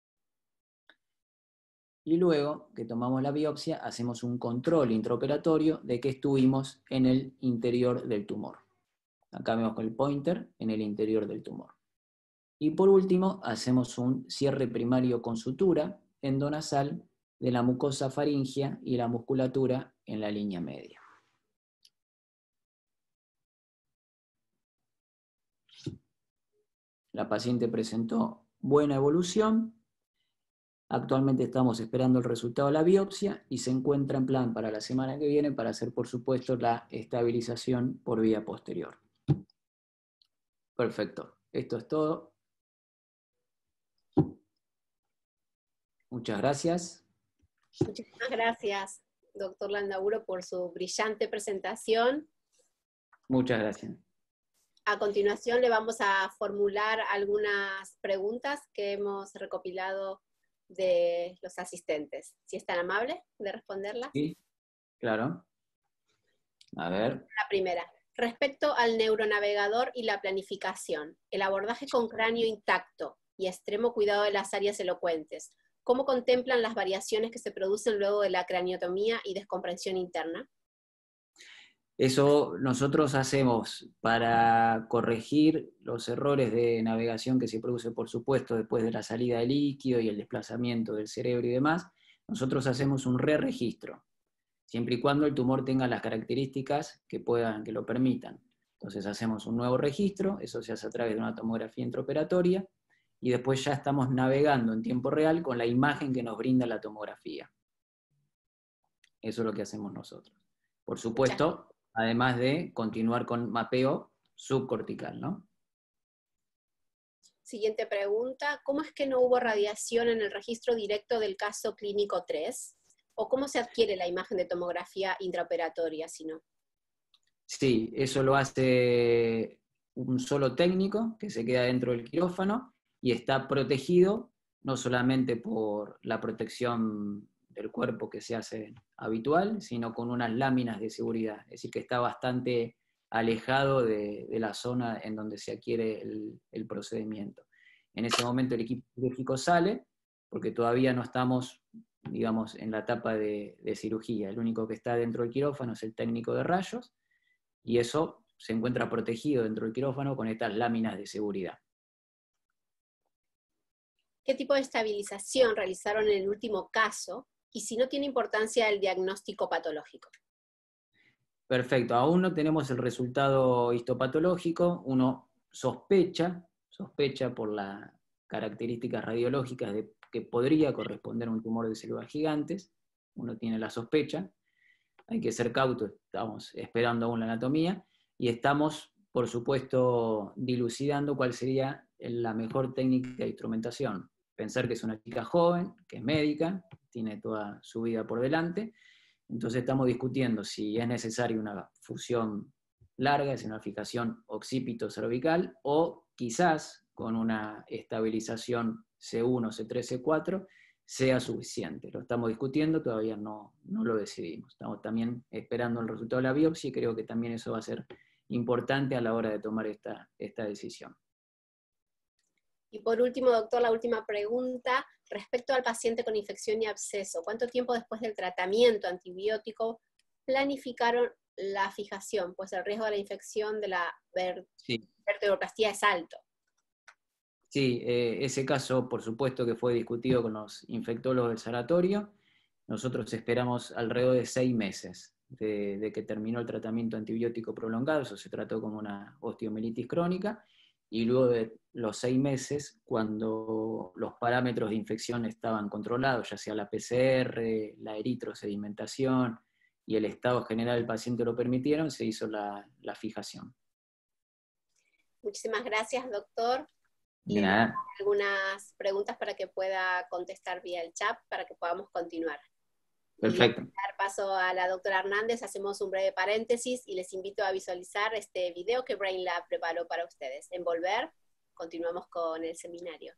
S2: Y luego que tomamos la biopsia, hacemos un control intraoperatorio de que estuvimos en el interior del tumor. Acá vemos con el pointer en el interior del tumor. Y por último, hacemos un cierre primario con sutura endonasal de la mucosa faríngea y la musculatura en la línea media. La paciente presentó buena evolución. Actualmente estamos esperando el resultado de la biopsia y se encuentra en plan para la semana que viene para hacer, por supuesto, la estabilización por vía posterior. Perfecto. Esto es todo. Muchas gracias.
S1: Muchísimas gracias, doctor Landaburu, por su brillante presentación.
S2: Muchas gracias.
S1: A continuación le vamos a formular algunas preguntas que hemos recopilado de los asistentes. Si es tan amable de responderlas.
S2: Sí, claro. A ver.
S1: La primera. Respecto al neuronavegador y la planificación, el abordaje con cráneo intacto y extremo cuidado de las áreas elocuentes, ¿cómo contemplan las variaciones que se producen luego de la craniotomía y descompresión interna?
S2: Eso nosotros hacemos para corregir los errores de navegación que se produce, por supuesto, después de la salida de líquido y el desplazamiento del cerebro y demás. Nosotros hacemos un re-registro, siempre y cuando el tumor tenga las características que lo permitan. Entonces hacemos un nuevo registro, eso se hace a través de una tomografía intraoperatoria, y después ya estamos navegando en tiempo real con la imagen que nos brinda la tomografía. Eso es lo que hacemos nosotros. Por supuesto, además de continuar con mapeo subcortical, ¿no?
S1: Siguiente pregunta, ¿cómo es que no hubo radiación en el registro directo del caso clínico 3? ¿O cómo se adquiere la imagen de tomografía intraoperatoria si no?
S2: Sí, eso lo hace un solo técnico que se queda dentro del quirófano y está protegido no solamente por la protección del cuerpo que se hace habitual, sino con unas láminas de seguridad. Es decir, que está bastante alejado de la zona en donde se adquiere el procedimiento. En ese momento el equipo quirúrgico sale, porque todavía no estamos, digamos, en la etapa de cirugía. El único que está dentro del quirófano es el técnico de rayos, y eso se encuentra protegido dentro del quirófano con estas láminas de seguridad.
S1: ¿Qué tipo de estabilización realizaron en el último caso? Y si no tiene importancia el diagnóstico patológico.
S2: Perfecto, aún no tenemos el resultado histopatológico. Uno sospecha por las características radiológicas de que podría corresponder a un tumor de células gigantes. Uno tiene la sospecha. Hay que ser cautos, estamos esperando aún la anatomía, y estamos, por supuesto, dilucidando cuál sería la mejor técnica de instrumentación. Pensar que es una chica joven, que es médica, tiene toda su vida por delante, entonces estamos discutiendo si es necesaria una fusión larga, es una fijación occipito-cervical, o quizás con una estabilización C1, C3, C4, sea suficiente. Lo estamos discutiendo, todavía no lo decidimos. Estamos también esperando el resultado de la biopsia y creo que también eso va a ser importante a la hora de tomar esta decisión.
S1: Y por último, doctor, la última pregunta, respecto al paciente con infección y absceso, ¿cuánto tiempo después del tratamiento antibiótico planificaron la fijación? Pues el riesgo de la infección de la vertebroplastia es alto.
S2: Sí, ese caso, por supuesto, que fue discutido con los infectólogos del sanatorio. Nosotros esperamos alrededor de 6 meses de que terminó el tratamiento antibiótico prolongado, eso se trató como una osteomielitis crónica, y luego de los 6 meses, cuando los parámetros de infección estaban controlados, ya sea la PCR, la eritrosedimentación y el estado general del paciente lo permitieron, se hizo la fijación.
S1: Muchísimas gracias, doctor.
S2: De nada.
S1: Algunas preguntas para que pueda contestar vía el chat, para que podamos continuar.
S2: Perfecto.
S1: Y antes de dar paso a la doctora Hernández, hacemos un breve paréntesis y les invito a visualizar este video que Brainlab preparó para ustedes. En volver, continuamos con el seminario.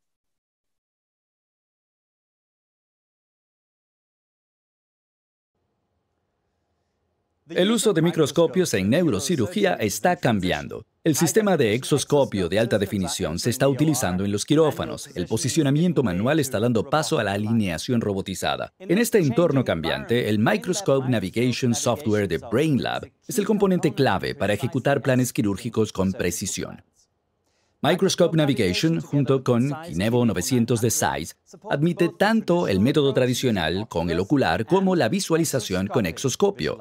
S3: El uso de microscopios en neurocirugía está cambiando. El sistema de exoscopio de alta definición se está utilizando en los quirófanos. El posicionamiento manual está dando paso a la alineación robotizada. En este entorno cambiante, el Microscope Navigation Software de Brainlab es el componente clave para ejecutar planes quirúrgicos con precisión. Microscope Navigation, junto con Kinevo 900 de Zeiss, admite tanto el método tradicional con el ocular como la visualización con exoscopio.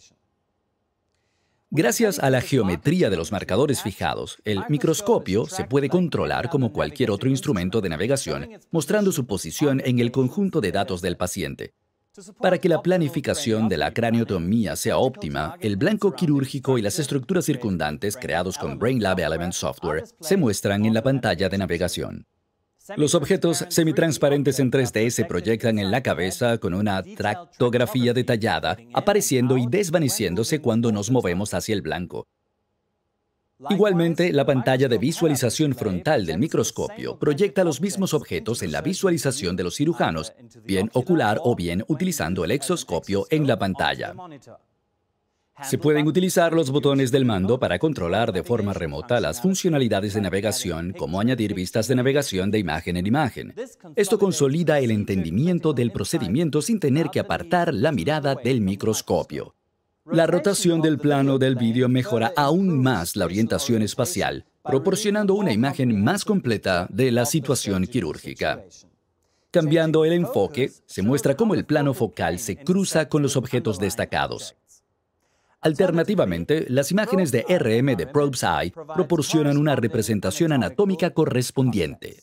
S3: Gracias a la geometría de los marcadores fijados, el microscopio se puede controlar como cualquier otro instrumento de navegación, mostrando su posición en el conjunto de datos del paciente. Para que la planificación de la craniotomía sea óptima, el blanco quirúrgico y las estructuras circundantes creados con Brainlab Element Software se muestran en la pantalla de navegación. Los objetos semitransparentes en 3D se proyectan en la cabeza con una tractografía detallada, apareciendo y desvaneciéndose cuando nos movemos hacia el blanco. Igualmente, la pantalla de visualización frontal del microscopio proyecta los mismos objetos en la visualización de los cirujanos, bien ocular o bien utilizando el exoscopio en la pantalla. Se pueden utilizar los botones del mando para controlar de forma remota las funcionalidades de navegación, como añadir vistas de navegación de imagen en imagen. Esto consolida el entendimiento del procedimiento sin tener que apartar la mirada del microscopio. La rotación del plano del vídeo mejora aún más la orientación espacial, proporcionando una imagen más completa de la situación quirúrgica. Cambiando el enfoque, se muestra cómo el plano focal se cruza con los objetos destacados. Alternativamente, las imágenes de RM de Probe's Eye proporcionan una representación anatómica correspondiente.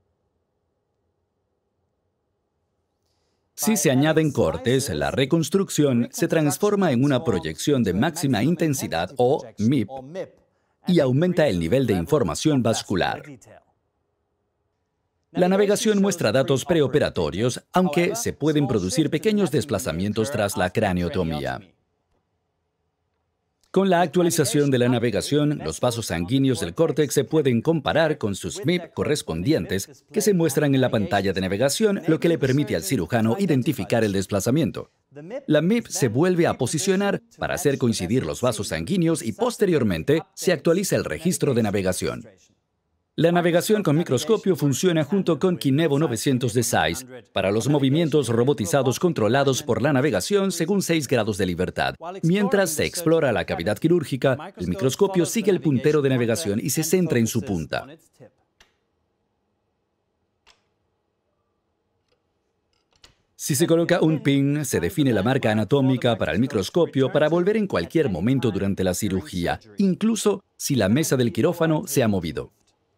S3: Si se añaden cortes, la reconstrucción se transforma en una proyección de máxima intensidad o MIP y aumenta el nivel de información vascular. La navegación muestra datos preoperatorios, aunque se pueden producir pequeños desplazamientos tras la craniotomía. Con la actualización de la navegación, los vasos sanguíneos del córtex se pueden comparar con sus MIP correspondientes que se muestran en la pantalla de navegación, lo que le permite al cirujano identificar el desplazamiento. La MIP se vuelve a posicionar para hacer coincidir los vasos sanguíneos y posteriormente se actualiza el registro de navegación. La navegación con microscopio funciona junto con Kinevo 900 de Zeiss para los movimientos robotizados controlados por la navegación según 6 grados de libertad. Mientras se explora la cavidad quirúrgica, el microscopio sigue el puntero de navegación y se centra en su punta. Si se coloca un pin, se define la marca anatómica para el microscopio para volver en cualquier momento durante la cirugía, incluso si la mesa del quirófano se ha movido.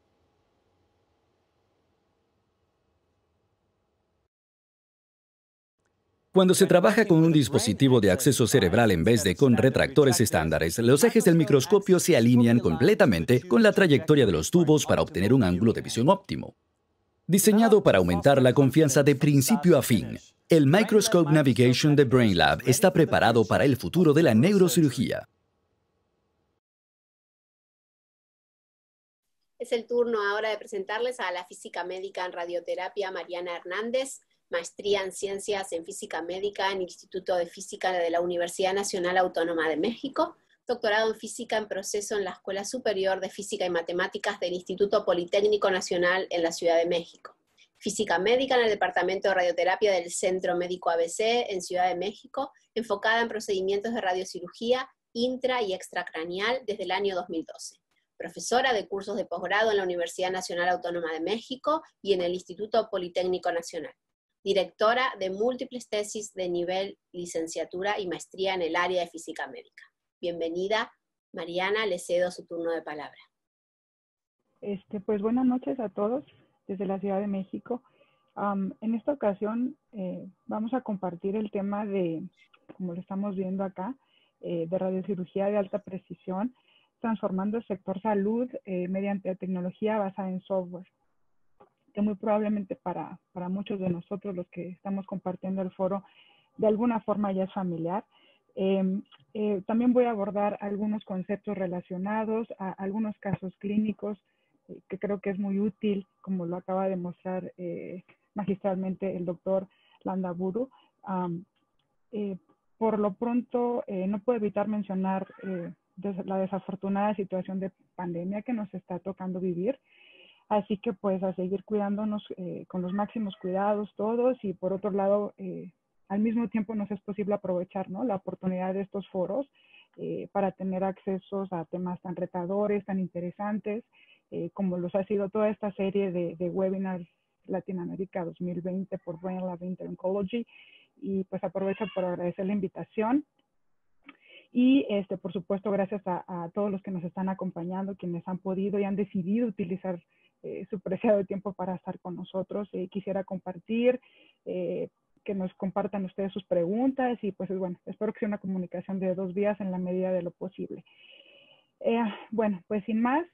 S3: Cuando se trabaja con un dispositivo de acceso cerebral en vez de con retractores estándares, los ejes del microscopio se alinean completamente con la trayectoria de los tubos para obtener un ángulo de visión óptimo. Diseñado para aumentar la confianza de principio a fin, el Microscope Navigation de Brainlab está preparado para el futuro de la neurocirugía.
S1: Es el turno ahora de presentarles a la física médica en radioterapia Mariana Hernández, maestría en Ciencias en Física Médica en el Instituto de Física de la Universidad Nacional Autónoma de México, doctorado en Física en Proceso en la Escuela Superior de Física y Matemáticas del Instituto Politécnico Nacional en la Ciudad de México, Física Médica en el Departamento de Radioterapia del Centro Médico ABC en Ciudad de México, enfocada en procedimientos de radiocirugía intra- y extracraneal desde el año 2012. Profesora de cursos de posgrado en la Universidad Nacional Autónoma de México y en el Instituto Politécnico Nacional. Directora de múltiples tesis de nivel licenciatura y maestría en el área de física médica. Bienvenida, Mariana, le cedo su turno de palabra.
S4: Pues buenas noches a todos desde la Ciudad de México. En esta ocasión vamos a compartir el tema de, como lo estamos viendo acá, de radiocirugía de alta precisión, transformando el sector salud mediante tecnología basada en software, que muy probablemente para muchos de nosotros, los que estamos compartiendo el foro, de alguna forma ya es familiar. También voy a abordar algunos conceptos relacionados a algunos casos clínicos que creo que es muy útil, como lo acaba de mostrar magistralmente el doctor Landaburu. Por lo pronto, no puedo evitar mencionar la desafortunada situación de pandemia que nos está tocando vivir. Así que pues a seguir cuidándonos con los máximos cuidados todos, y por otro lado, al mismo tiempo nos es posible aprovechar, ¿no?, la oportunidad de estos foros para tener accesos a temas tan retadores, tan interesantes, como los ha sido toda esta serie de webinars Latinoamérica 2020 por Brainlab Inter-Oncology. Y pues aprovecho por agradecer la invitación. Y por supuesto, gracias a todos los que nos están acompañando, quienes han podido y han decidido utilizar su preciado tiempo para estar con nosotros. Quisiera compartir, que nos compartan ustedes sus preguntas, y pues bueno, espero que sea una comunicación de 2 vías en la medida de lo posible. Bueno, pues sin más,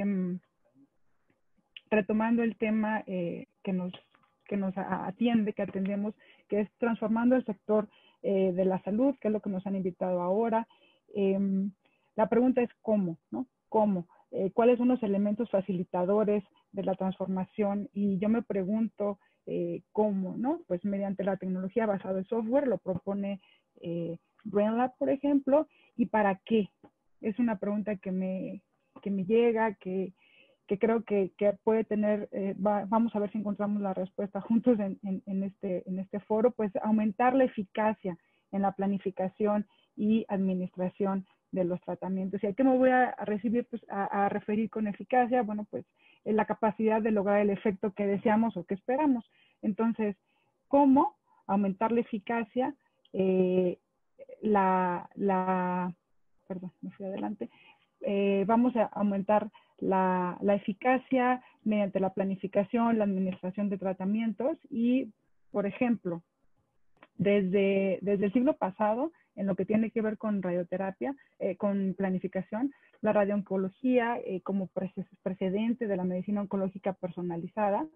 S4: retomando el tema que nos atiende, que atendemos, que es transformando el sector de la salud, que es lo que nos han invitado ahora. La pregunta es ¿cómo?, ¿no? ¿Cómo? ¿Cuáles son los elementos facilitadores de la transformación? Y yo me pregunto ¿cómo?, ¿no? Pues mediante la tecnología basada en software, lo propone Brainlab, por ejemplo. ¿Y para qué? Es una pregunta que me llega, que creo que puede tener, vamos a ver si encontramos la respuesta juntos en este foro, pues aumentar la eficacia en la planificación y administración de los tratamientos. ¿Y a qué me voy a referir con eficacia? Bueno, pues la capacidad de lograr el efecto que deseamos o que esperamos. Entonces, ¿cómo aumentar la eficacia? Perdón, me fui adelante. Vamos a aumentar la eficacia mediante la planificación, la administración de tratamientos. Y, por ejemplo, desde el siglo pasado, en lo que tiene que ver con radioterapia, con planificación, la radiooncología como precedente de la medicina oncológica personalizada,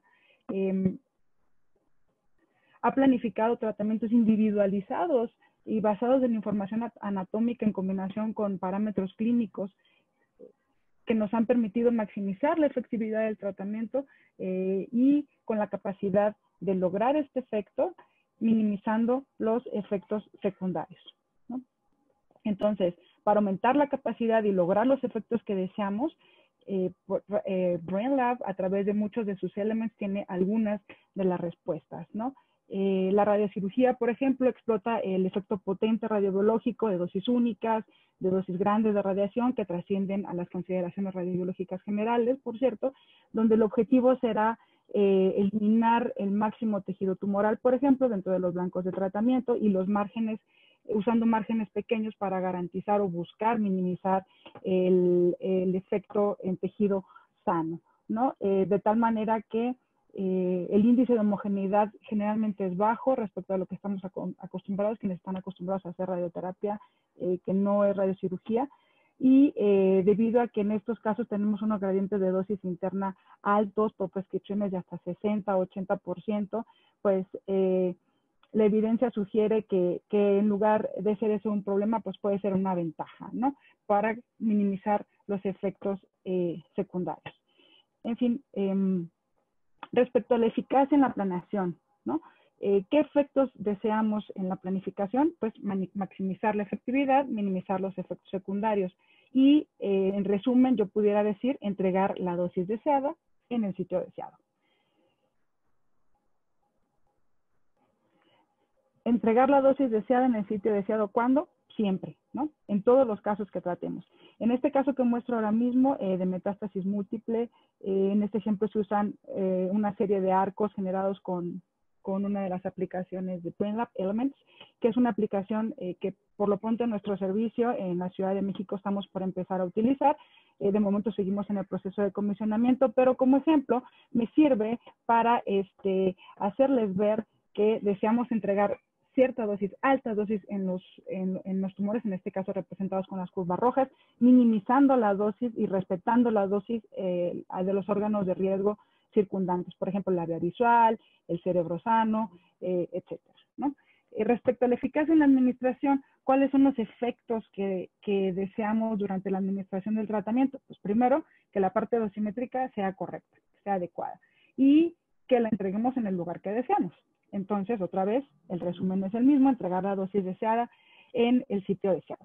S4: ha planificado tratamientos individualizados y basados en información anatómica en combinación con parámetros clínicos que nos han permitido maximizar la efectividad del tratamiento y con la capacidad de lograr este efecto, minimizando los efectos secundarios, ¿no? Entonces, para aumentar la capacidad y lograr los efectos que deseamos, Brainlab, a través de muchos de sus elementos, tiene algunas de las respuestas, ¿no? La radiocirugía, por ejemplo, explota el efecto potente radiobiológico de dosis únicas, de dosis grandes de radiación que trascienden a las consideraciones radiobiológicas generales, por cierto, donde el objetivo será eliminar el máximo tejido tumoral, por ejemplo, dentro de los blancos de tratamiento y los márgenes, usando márgenes pequeños para garantizar o buscar minimizar el efecto en tejido sano, ¿no? De tal manera que el índice de homogeneidad generalmente es bajo respecto a lo que estamos acostumbrados, quienes están acostumbrados a hacer radioterapia, que no es radiocirugía, y debido a que en estos casos tenemos unos gradientes de dosis interna altos por prescripciones de hasta 60-80%, pues la evidencia sugiere que en lugar de ser eso un problema, pues puede ser una ventaja, ¿no? Para minimizar los efectos secundarios. En fin, respecto a la eficacia en la planeación, ¿no? ¿Qué efectos deseamos en la planificación? Pues maximizar la efectividad, minimizar los efectos secundarios. Y en resumen, yo pudiera decir, entregar la dosis deseada en el sitio deseado. Entregar la dosis deseada en el sitio deseado, ¿cuándo? Siempre, ¿no? En todos los casos que tratemos. En este caso que muestro ahora mismo, de metástasis múltiple, en este ejemplo se usan una serie de arcos generados con una de las aplicaciones de Brainlab Elements, que es una aplicación que por lo pronto en nuestro servicio en la Ciudad de México estamos por empezar a utilizar. De momento seguimos en el proceso de comisionamiento, pero como ejemplo me sirve para hacerles ver que deseamos entregar cierta dosis, alta dosis en los tumores, en este caso representados con las curvas rojas, minimizando la dosis y respetando la dosis de los órganos de riesgo circundantes, por ejemplo, la vía visual, el cerebro sano, etcétera, ¿no? Respecto a la eficacia en la administración, ¿cuáles son los efectos que deseamos durante la administración del tratamiento? Pues primero, que la parte dosimétrica sea correcta, sea adecuada y que la entreguemos en el lugar que deseamos. Entonces, otra vez, el resumen es el mismo, entregar la dosis deseada en el sitio deseado.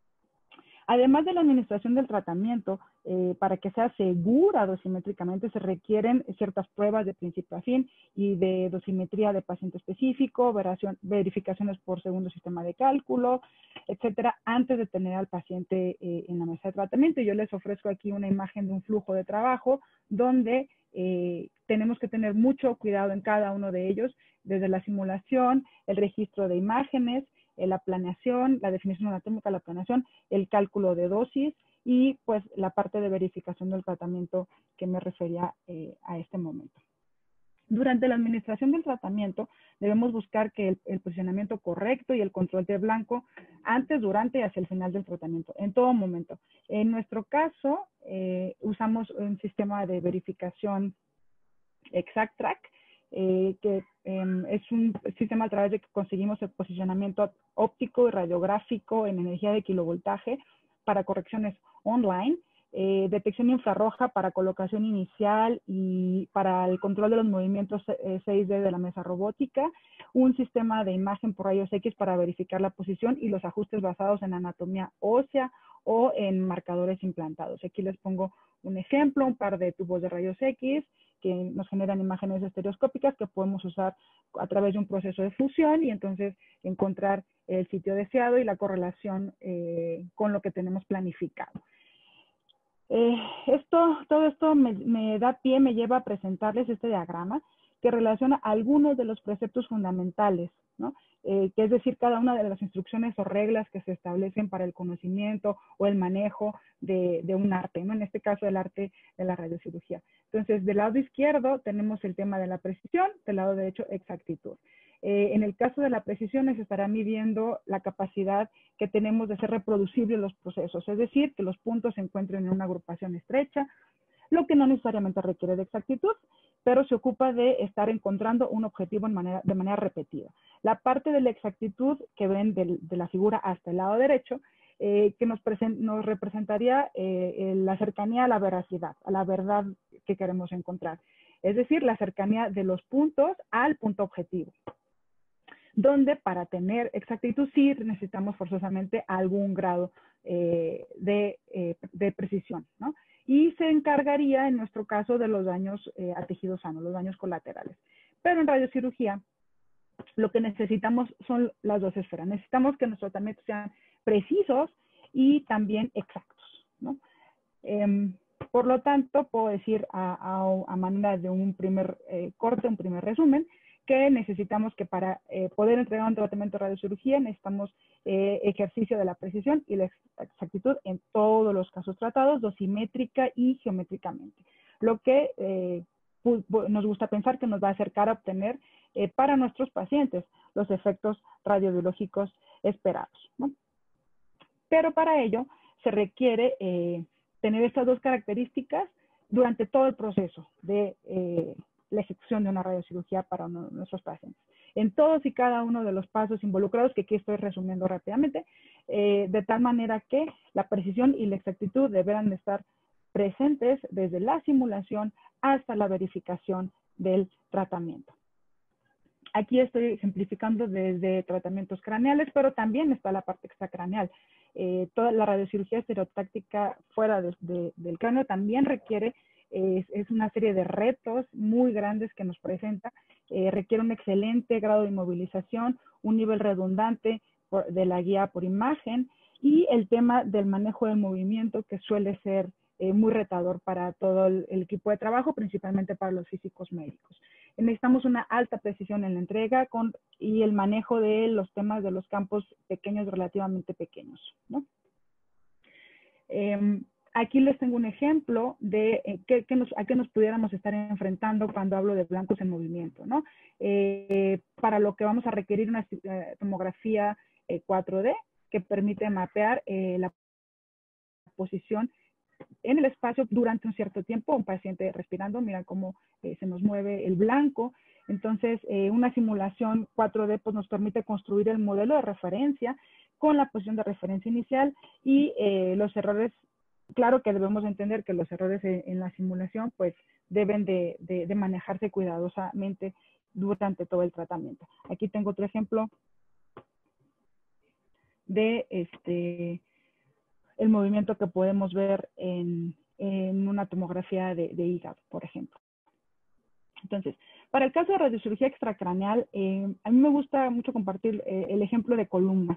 S4: Además de la administración del tratamiento, para que sea segura dosimétricamente, se requieren ciertas pruebas de principio a fin y de dosimetría de paciente específico, verificaciones por segundo sistema de cálculo, etcétera, antes de tener al paciente en la mesa de tratamiento. Y yo les ofrezco aquí una imagen de un flujo de trabajo donde tenemos que tener mucho cuidado en cada uno de ellos, desde la simulación, el registro de imágenes, la planeación, la definición anatómica, la planeación, el cálculo de dosis y pues la parte de verificación del tratamiento que me refería a este momento. Durante la administración del tratamiento debemos buscar que el posicionamiento correcto y el control de blanco antes, durante y hacia el final del tratamiento, en todo momento. En nuestro caso, usamos un sistema de verificación ExactTrack, que es un sistema a través de que conseguimos el posicionamiento óptico y radiográfico en energía de kilovoltaje para correcciones online, detección infrarroja para colocación inicial y para el control de los movimientos 6D de la mesa robótica, un sistema de imagen por rayos X para verificar la posición y los ajustes basados en anatomía ósea o en marcadores implantados. Aquí les pongo un ejemplo, un par de tubos de rayos X que nos generan imágenes estereoscópicas que podemos usar a través de un proceso de fusión y entonces encontrar el sitio deseado y la correlación con lo que tenemos planificado. Todo esto me da pie, me lleva a presentarles este diagrama que relaciona algunos de los preceptos fundamentales, ¿no? Que es decir, cada una de las instrucciones o reglas que se establecen para el conocimiento o el manejo de un arte, ¿no? En este caso, el arte de la radiocirugía. Entonces, del lado izquierdo tenemos el tema de la precisión, del lado derecho, exactitud. En el caso de la precisión, se estará midiendo la capacidad que tenemos de hacer reproducibles los procesos, es decir, que los puntos se encuentren en una agrupación estrecha, lo que no necesariamente requiere de exactitud. pero se ocupa de estar encontrando un objetivo de manera repetida. La parte de la exactitud que ven de la figura hasta el lado derecho, que nos representaría la cercanía a la veracidad, a la verdad que queremos encontrar. Es decir, la cercanía de los puntos al punto objetivo, donde para tener exactitud sí necesitamos forzosamente algún grado de precisión, ¿no? Y se encargaría, en nuestro caso, de los daños a tejido sano, los daños colaterales. Pero en radiocirugía, lo que necesitamos son las dos esferas. Necesitamos que nuestros tratamientos sean precisos y también exactos, ¿no? Por lo tanto, puedo decir a manera de un primer corte, un primer resumen, que necesitamos que para poder entregar un tratamiento de radiocirugía necesitamos ejercicio de la precisión y la exactitud en todos los casos tratados, dosimétrica y geométricamente. Lo que nos gusta pensar que nos va a acercar a obtener para nuestros pacientes los efectos radiobiológicos esperados, ¿no? Pero para ello se requiere tener estas dos características durante todo el proceso de la ejecución de una radiocirugía para nuestros pacientes. En todos y cada uno de los pasos involucrados, que aquí estoy resumiendo rápidamente, de tal manera que la precisión y la exactitud deberán de estar presentes desde la simulación hasta la verificación del tratamiento. Aquí estoy ejemplificando desde tratamientos craneales, pero también está la parte extracraneal. Toda la radiocirugía estereotáctica fuera del cráneo también requiere, es una serie de retos muy grandes que nos presenta. Requiere un excelente grado de inmovilización, un nivel redundante de la guía por imagen y el tema del manejo del movimiento, que suele ser muy retador para todo el equipo de trabajo, principalmente para los físicos médicos. Necesitamos una alta precisión en la entrega y el manejo de los temas de los campos pequeños, relativamente pequeños, ¿no? Aquí les tengo un ejemplo de a qué nos pudiéramos estar enfrentando cuando hablo de blancos en movimiento, ¿no? Para lo que vamos a requerir una tomografía 4D que permite mapear la posición en el espacio durante un cierto tiempo, un paciente respirando, mira cómo se nos mueve el blanco. Entonces, una simulación 4D pues, nos permite construir el modelo de referencia con la posición de referencia inicial y los errores, claro que debemos entender que los errores en la simulación pues deben de manejarse cuidadosamente durante todo el tratamiento. Aquí tengo otro ejemplo de el movimiento que podemos ver en una tomografía de hígado, por ejemplo. Entonces, para el caso de radiocirugía extracraneal, a mí me gusta mucho compartir el ejemplo de columna.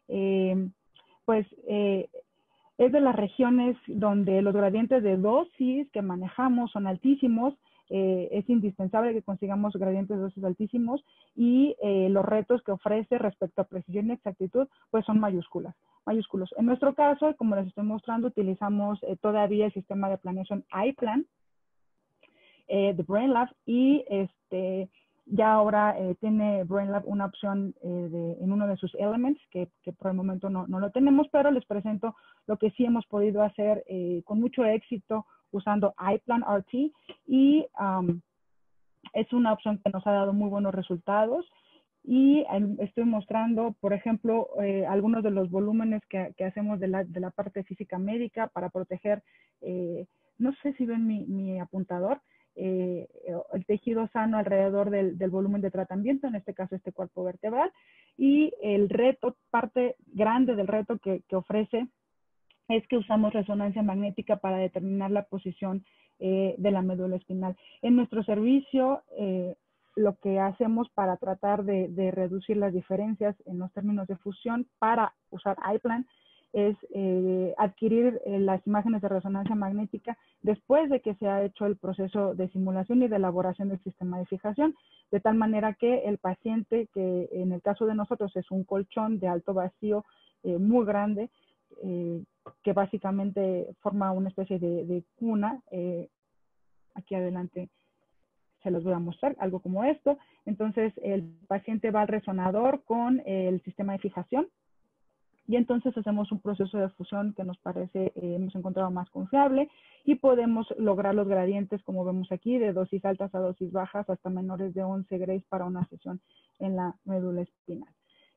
S4: Es de las regiones donde los gradientes de dosis que manejamos son altísimos. Es indispensable que consigamos gradientes de dosis altísimos y los retos que ofrece respecto a precisión y exactitud pues son mayúsculos. En nuestro caso, como les estoy mostrando, utilizamos todavía el sistema de planeación iPlan de Brainlab y ya ahora tiene Brainlab una opción en uno de sus elements que por el momento no lo tenemos, pero les presento lo que sí hemos podido hacer con mucho éxito usando iPlan RT y es una opción que nos ha dado muy buenos resultados y estoy mostrando, por ejemplo, algunos de los volúmenes que hacemos de la parte física médica para proteger, no sé si ven mi apuntador, el tejido sano alrededor del volumen de tratamiento, en este caso este cuerpo vertebral, y el reto, parte grande del reto que ofrece es que usamos resonancia magnética para determinar la posición de la médula espinal. En nuestro servicio, lo que hacemos para tratar de reducir las diferencias en los términos de fusión para usar iPlan es adquirir las imágenes de resonancia magnética después de que se ha hecho el proceso de simulación y de elaboración del sistema de fijación, de tal manera que el paciente, que en el caso de nosotros es un colchón de alto vacío muy grande, que básicamente forma una especie de cuna, aquí adelante se los voy a mostrar, algo como esto. Entonces el paciente va al resonador con el sistema de fijación y entonces hacemos un proceso de fusión que nos parece, hemos encontrado más confiable, y podemos lograr los gradientes, como vemos aquí, de dosis altas a dosis bajas hasta menores de 11 grays para una sesión en la médula espinal.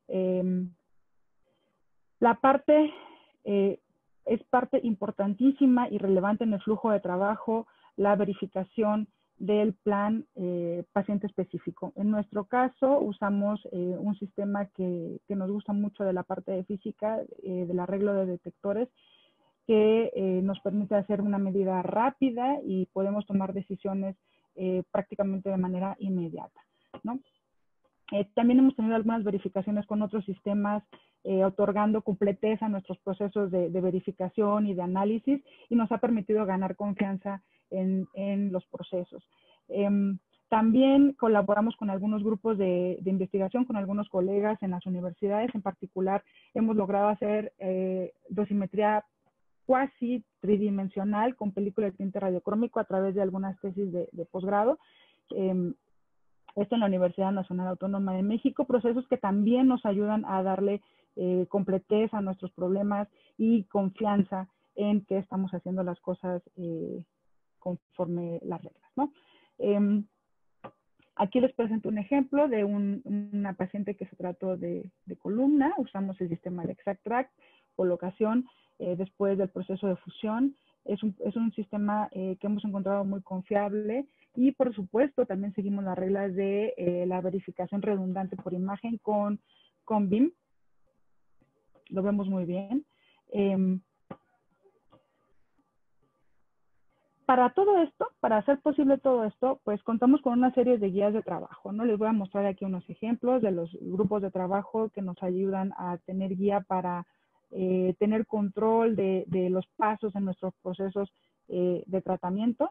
S4: La parte es parte importantísima y relevante en el flujo de trabajo, la verificación del plan paciente específico. En nuestro caso usamos un sistema que nos gusta mucho de la parte de física, del arreglo de detectores, que nos permite hacer una medida rápida y podemos tomar decisiones prácticamente de manera inmediata, ¿no? También hemos tenido algunas verificaciones con otros sistemas, otorgando completez a nuestros procesos de verificación y de análisis, y nos ha permitido ganar confianza en los procesos. También colaboramos con algunos grupos de investigación, con algunos colegas en las universidades. En particular, hemos logrado hacer dosimetría cuasi tridimensional con película de tinte radiocrómico a través de algunas tesis de posgrado. Esto en la Universidad Nacional Autónoma de México, procesos que también nos ayudan a darle completez a nuestros problemas y confianza en que estamos haciendo las cosas conforme las reglas, ¿no? Aquí les presento un ejemplo de una paciente que se trató de columna. Usamos el sistema de ExactTrack, colocación después del proceso de fusión. Es un sistema que hemos encontrado muy confiable, y por supuesto también seguimos las reglas de la verificación redundante por imagen con BIM. Lo vemos muy bien. Para todo esto, para hacer posible todo esto, pues contamos con una serie de guías de trabajo, ¿no? Les voy a mostrar aquí unos ejemplos de los grupos de trabajo que nos ayudan a tener guía para tener control de los pasos en nuestros procesos de tratamiento.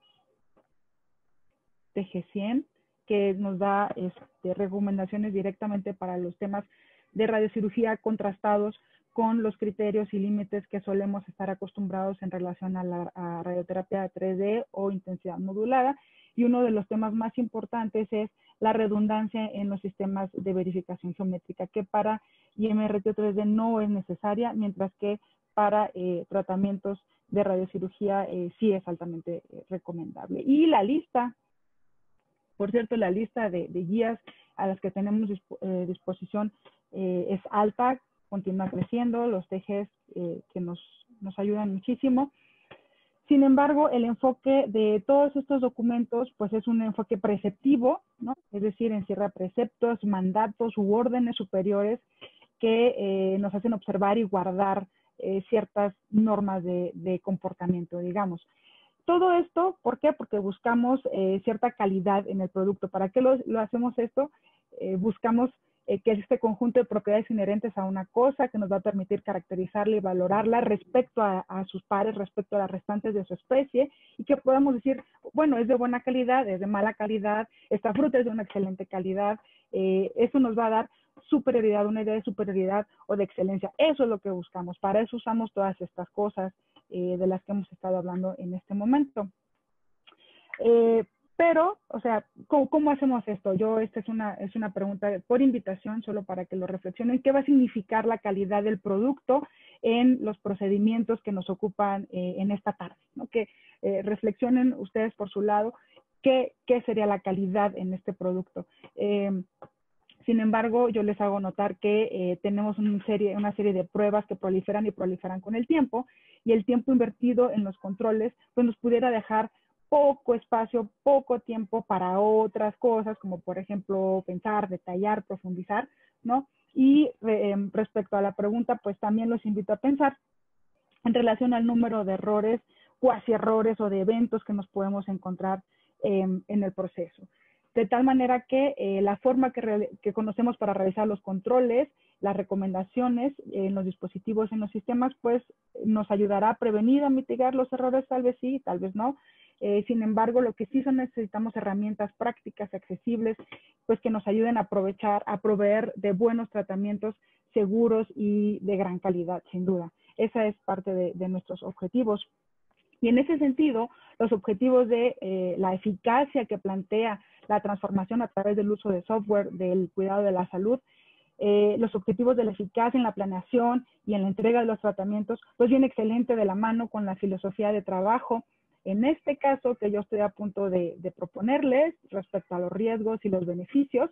S4: TG100, que nos da recomendaciones directamente para los temas de radiocirugía contrastados con los criterios y límites que solemos estar acostumbrados en relación a la radioterapia 3D o intensidad modulada. Y uno de los temas más importantes es la redundancia en los sistemas de verificación geométrica, que para IMRT 3D no es necesaria, mientras que para tratamientos de radiocirugía sí es altamente recomendable. Y la lista, por cierto, la lista de guías a las que tenemos disposición es alta, continúa creciendo, los TGs que nos ayudan muchísimo. Sin embargo, el enfoque de todos estos documentos pues es un enfoque preceptivo, ¿no? Es decir, encierra preceptos, mandatos u órdenes superiores que nos hacen observar y guardar ciertas normas de comportamiento, digamos. Todo esto, ¿por qué? Porque buscamos cierta calidad en el producto. ¿Para qué lo hacemos esto? Buscamos que este conjunto de propiedades inherentes a una cosa que nos va a permitir caracterizarla y valorarla respecto a sus pares, respecto a las restantes de su especie, y que podamos decir, bueno, es de buena calidad, es de mala calidad, esta fruta es de una excelente calidad. Eso nos va a dar superioridad, una idea de superioridad o de excelencia. Eso es lo que buscamos. Para eso usamos todas estas cosas de las que hemos estado hablando en este momento. Pero, o sea, ¿cómo hacemos esto? Esta es una pregunta por invitación, solo para que lo reflexionen. ¿Qué va a significar la calidad del producto en los procedimientos que nos ocupan en esta tarde, ¿no? Que reflexionen ustedes por su lado qué sería la calidad en este producto. Sin embargo, yo les hago notar que tenemos una serie de pruebas que proliferan y proliferan con el tiempo, y el tiempo invertido en los controles pues nos pudiera dejar poco espacio, poco tiempo para otras cosas, como por ejemplo pensar, detallar, profundizar, ¿no? Y respecto a la pregunta, pues también los invito a pensar en relación al número de errores, cuasi errores o de eventos que nos podemos encontrar en el proceso. De tal manera que la forma que conocemos para realizar los controles, las recomendaciones en los dispositivos, en los sistemas, pues nos ayudará a prevenir, a mitigar los errores, tal vez sí, tal vez no. Sin embargo, lo que sí necesitamos herramientas prácticas, accesibles, pues que nos ayuden a aprovechar, a proveer de buenos tratamientos seguros y de gran calidad, sin duda. Esa es parte de nuestros objetivos. Y en ese sentido, los objetivos de la eficacia que plantea la transformación a través del uso de software del cuidado de la salud los objetivos de la eficacia en la planeación y en la entrega de los tratamientos, pues viene excelente de la mano con la filosofía de trabajo. En este caso que yo estoy a punto de proponerles respecto a los riesgos y los beneficios,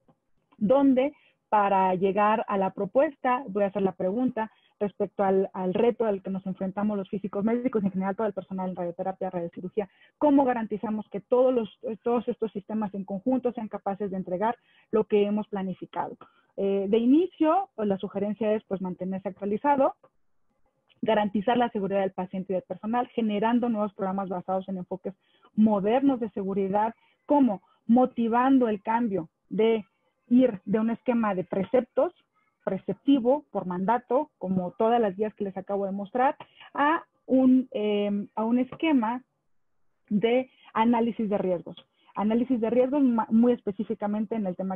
S4: donde para llegar a la propuesta voy a hacer la pregunta respecto al reto al que nos enfrentamos los físicos médicos y en general todo el personal en radioterapia, radiocirugía. ¿Cómo garantizamos que todos estos sistemas en conjunto sean capaces de entregar lo que hemos planificado? De inicio, pues la sugerencia es pues mantenerse actualizado, garantizar la seguridad del paciente y del personal, generando nuevos programas basados en enfoques modernos de seguridad, como motivando el cambio de ir de un esquema de preceptos, preceptivo, por mandato, como todas las guías que les acabo de mostrar, a un esquema de análisis de riesgos. Análisis de riesgos muy específicamente en el tema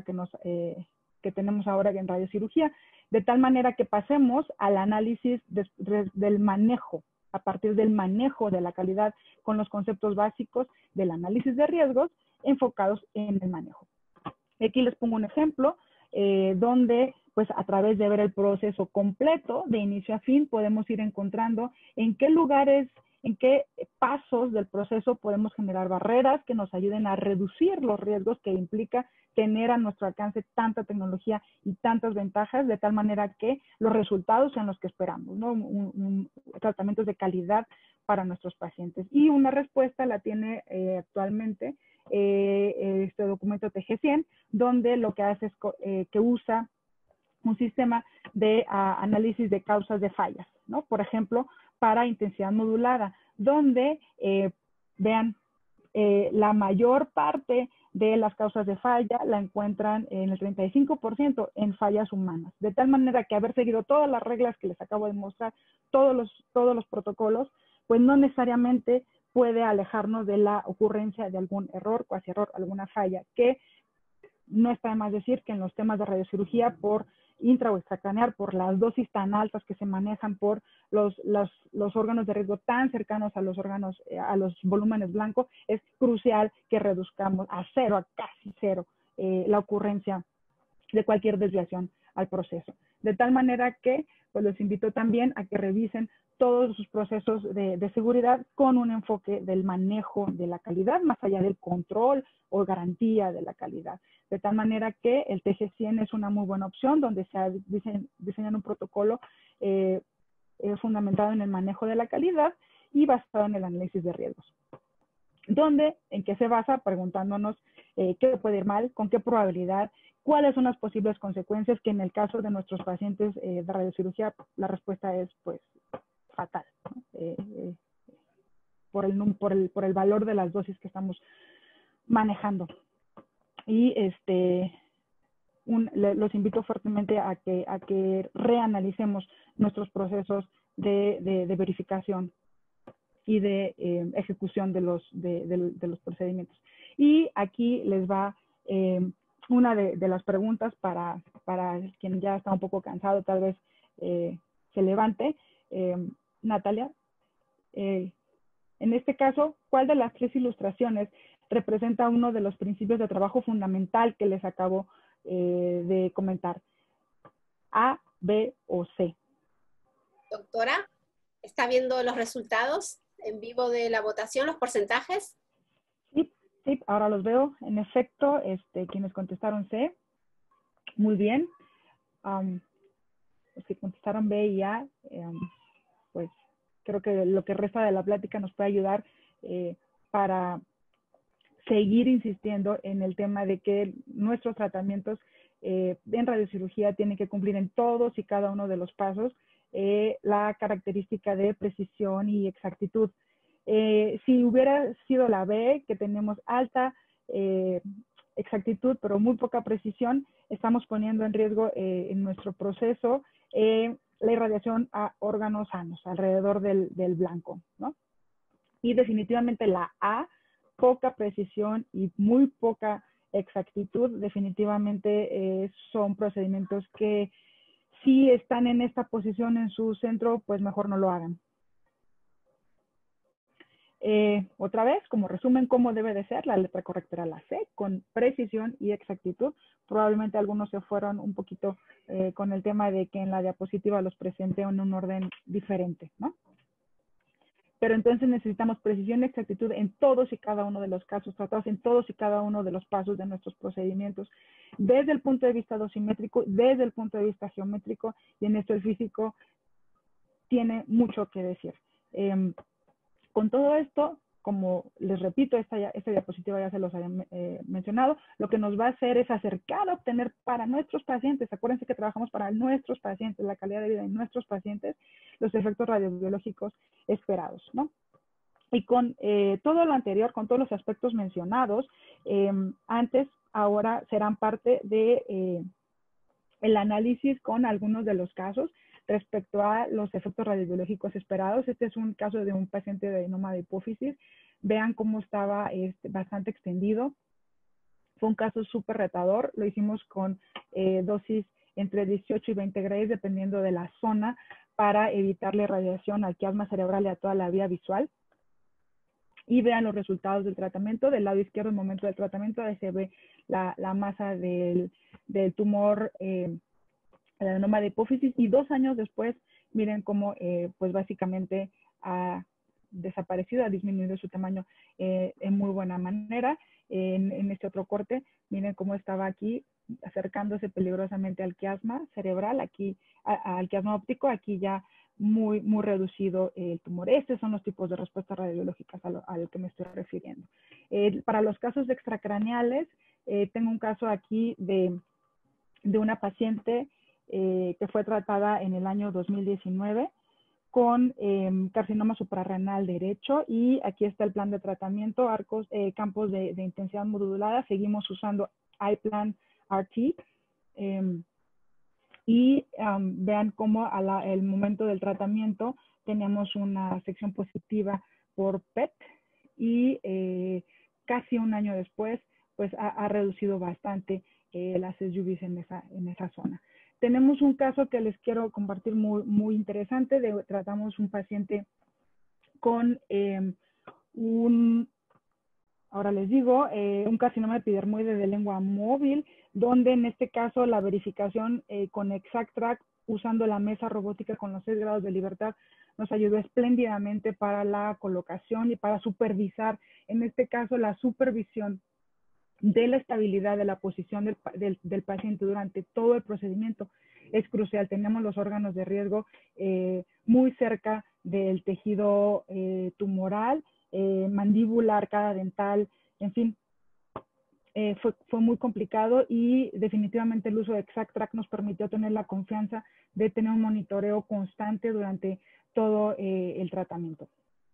S4: que tenemos ahora en radiocirugía, de tal manera que pasemos al análisis del manejo, a partir del manejo de la calidad con los conceptos básicos del análisis de riesgos enfocados en el manejo. Aquí les pongo un ejemplo donde pues a través de ver el proceso completo de inicio a fin podemos ir encontrando en qué lugares, en qué pasos del proceso podemos generar barreras que nos ayuden a reducir los riesgos que implica tener a nuestro alcance tanta tecnología y tantas ventajas, de tal manera que los resultados sean los que esperamos, ¿no? Tratamientos de calidad para nuestros pacientes. Y una respuesta la tiene actualmente este documento TG100, donde lo que hace es que usa un sistema de análisis de causas de fallas, ¿no? Por ejemplo, para intensidad modulada, donde, vean, la mayor parte de las causas de falla la encuentran en el 35% en fallas humanas. De tal manera que haber seguido todas las reglas que les acabo de mostrar, todos los protocolos, pues no necesariamente puede alejarnos de la ocurrencia de algún error, cuasi error, alguna falla, que no está de más decir que en los temas de radiocirugía por intra o extracraneal, por las dosis tan altas que se manejan, por los órganos de riesgo tan cercanos a los órganos, a los volúmenes blancos, es crucial que reduzcamos a cero, a casi cero, la ocurrencia de cualquier desviación al proceso. De tal manera que, pues los invito también a que revisen todos sus procesos de seguridad con un enfoque del manejo de la calidad, más allá del control o garantía de la calidad. De tal manera que el TG100 es una muy buena opción, donde se ha diseñado un protocolo fundamentado en el manejo de la calidad y basado en el análisis de riesgos. ¿En qué se basa? Preguntándonos qué puede ir mal, con qué probabilidad, cuáles son las posibles consecuencias, que en el caso de nuestros pacientes de radiocirugía, la respuesta es, pues, fatal, ¿no? por el valor de las dosis que estamos manejando. Y los invito fuertemente a que reanalicemos nuestros procesos de verificación y de ejecución de los procedimientos. Y aquí les va una de las preguntas para quien ya está un poco cansado, tal vez se levante. Natalia, en este caso, ¿cuál de las tres ilustraciones representa uno de los principios de trabajo fundamental que les acabo de comentar? ¿A, B o C?
S1: Doctora, ¿está viendo los resultados en vivo de la votación, los porcentajes?
S4: Sí, ahora los veo. En efecto, quienes contestaron C, muy bien. Los que contestaron B y A, pues creo que lo que resta de la plática nos puede ayudar para seguir insistiendo en el tema de que nuestros tratamientos en radiocirugía tienen que cumplir en todos y cada uno de los pasos la característica de precisión y exactitud. Si hubiera sido la B, que tenemos alta exactitud pero muy poca precisión, estamos poniendo en riesgo en nuestro proceso la irradiación a órganos sanos alrededor del blanco, ¿no? Y definitivamente la A, poca precisión y muy poca exactitud, definitivamente son procedimientos que si están en esta posición en su centro, pues mejor no lo hagan. Otra vez, como resumen, ¿cómo debe de ser? La letra correcta era la C, con precisión y exactitud. Probablemente algunos se fueron un poquito con el tema de que en la diapositiva los presenté en un orden diferente, ¿no? Pero entonces necesitamos precisión y exactitud en todos y cada uno de los casos tratados, en todos y cada uno de los pasos de nuestros procedimientos, desde el punto de vista dosimétrico, desde el punto de vista geométrico, y en esto el físico tiene mucho que decir. Con todo esto, como les repito, esta diapositiva ya se los había mencionado, lo que nos va a hacer es acercar a obtener para nuestros pacientes, acuérdense que trabajamos para nuestros pacientes, la calidad de vida de nuestros pacientes, los efectos radiobiológicos esperados, ¿no? Y con todo lo anterior, con todos los aspectos mencionados, antes, ahora serán parte de el análisis con algunos de los casos respecto a los efectos radiobiológicos esperados. Este es un caso de un paciente de adenoma de hipófisis. Vean cómo estaba bastante extendido. Fue un caso súper retador. Lo hicimos con dosis entre 18 y 20 grados, dependiendo de la zona, para evitarle radiación al quiasma cerebral y a toda la vía visual. Y vean los resultados del tratamiento. Del lado izquierdo, el momento del tratamiento, ahí se ve la masa del tumor, el adenoma de hipófisis, y 2 años después, miren cómo, pues básicamente ha desaparecido, ha disminuido su tamaño en muy buena manera. En este otro corte, miren cómo estaba aquí, acercándose peligrosamente al quiasma cerebral, aquí al quiasma óptico, aquí ya muy reducido el tumor. Estos son los tipos de respuestas radiobiológicas a lo que me estoy refiriendo. Para los casos extracraneales, tengo un caso aquí de una paciente que fue tratada en el año 2019 con carcinoma suprarrenal derecho, y aquí está el plan de tratamiento, campos de intensidad modulada. Seguimos usando iPlan RT, y vean cómo al momento del tratamiento tenemos una sección positiva por PET, y casi un año después pues ha reducido bastante las SUVs en esa zona. Tenemos un caso que les quiero compartir muy interesante. Tratamos un paciente con ahora les digo, un carcinoma epidermoide de lengua móvil, donde en este caso la verificación con ExactTrack, usando la mesa robótica con los 6 grados de libertad, nos ayudó espléndidamente para la colocación y para supervisar, en este caso, la supervisión de la estabilidad de la posición del paciente durante todo el procedimiento. Es crucial. Tenemos los órganos de riesgo muy cerca del tejido tumoral, mandíbula, arcada dental, en fin. Fue muy complicado, y definitivamente el uso de ExactTrack nos permitió tener la confianza de tener un monitoreo constante durante todo el tratamiento.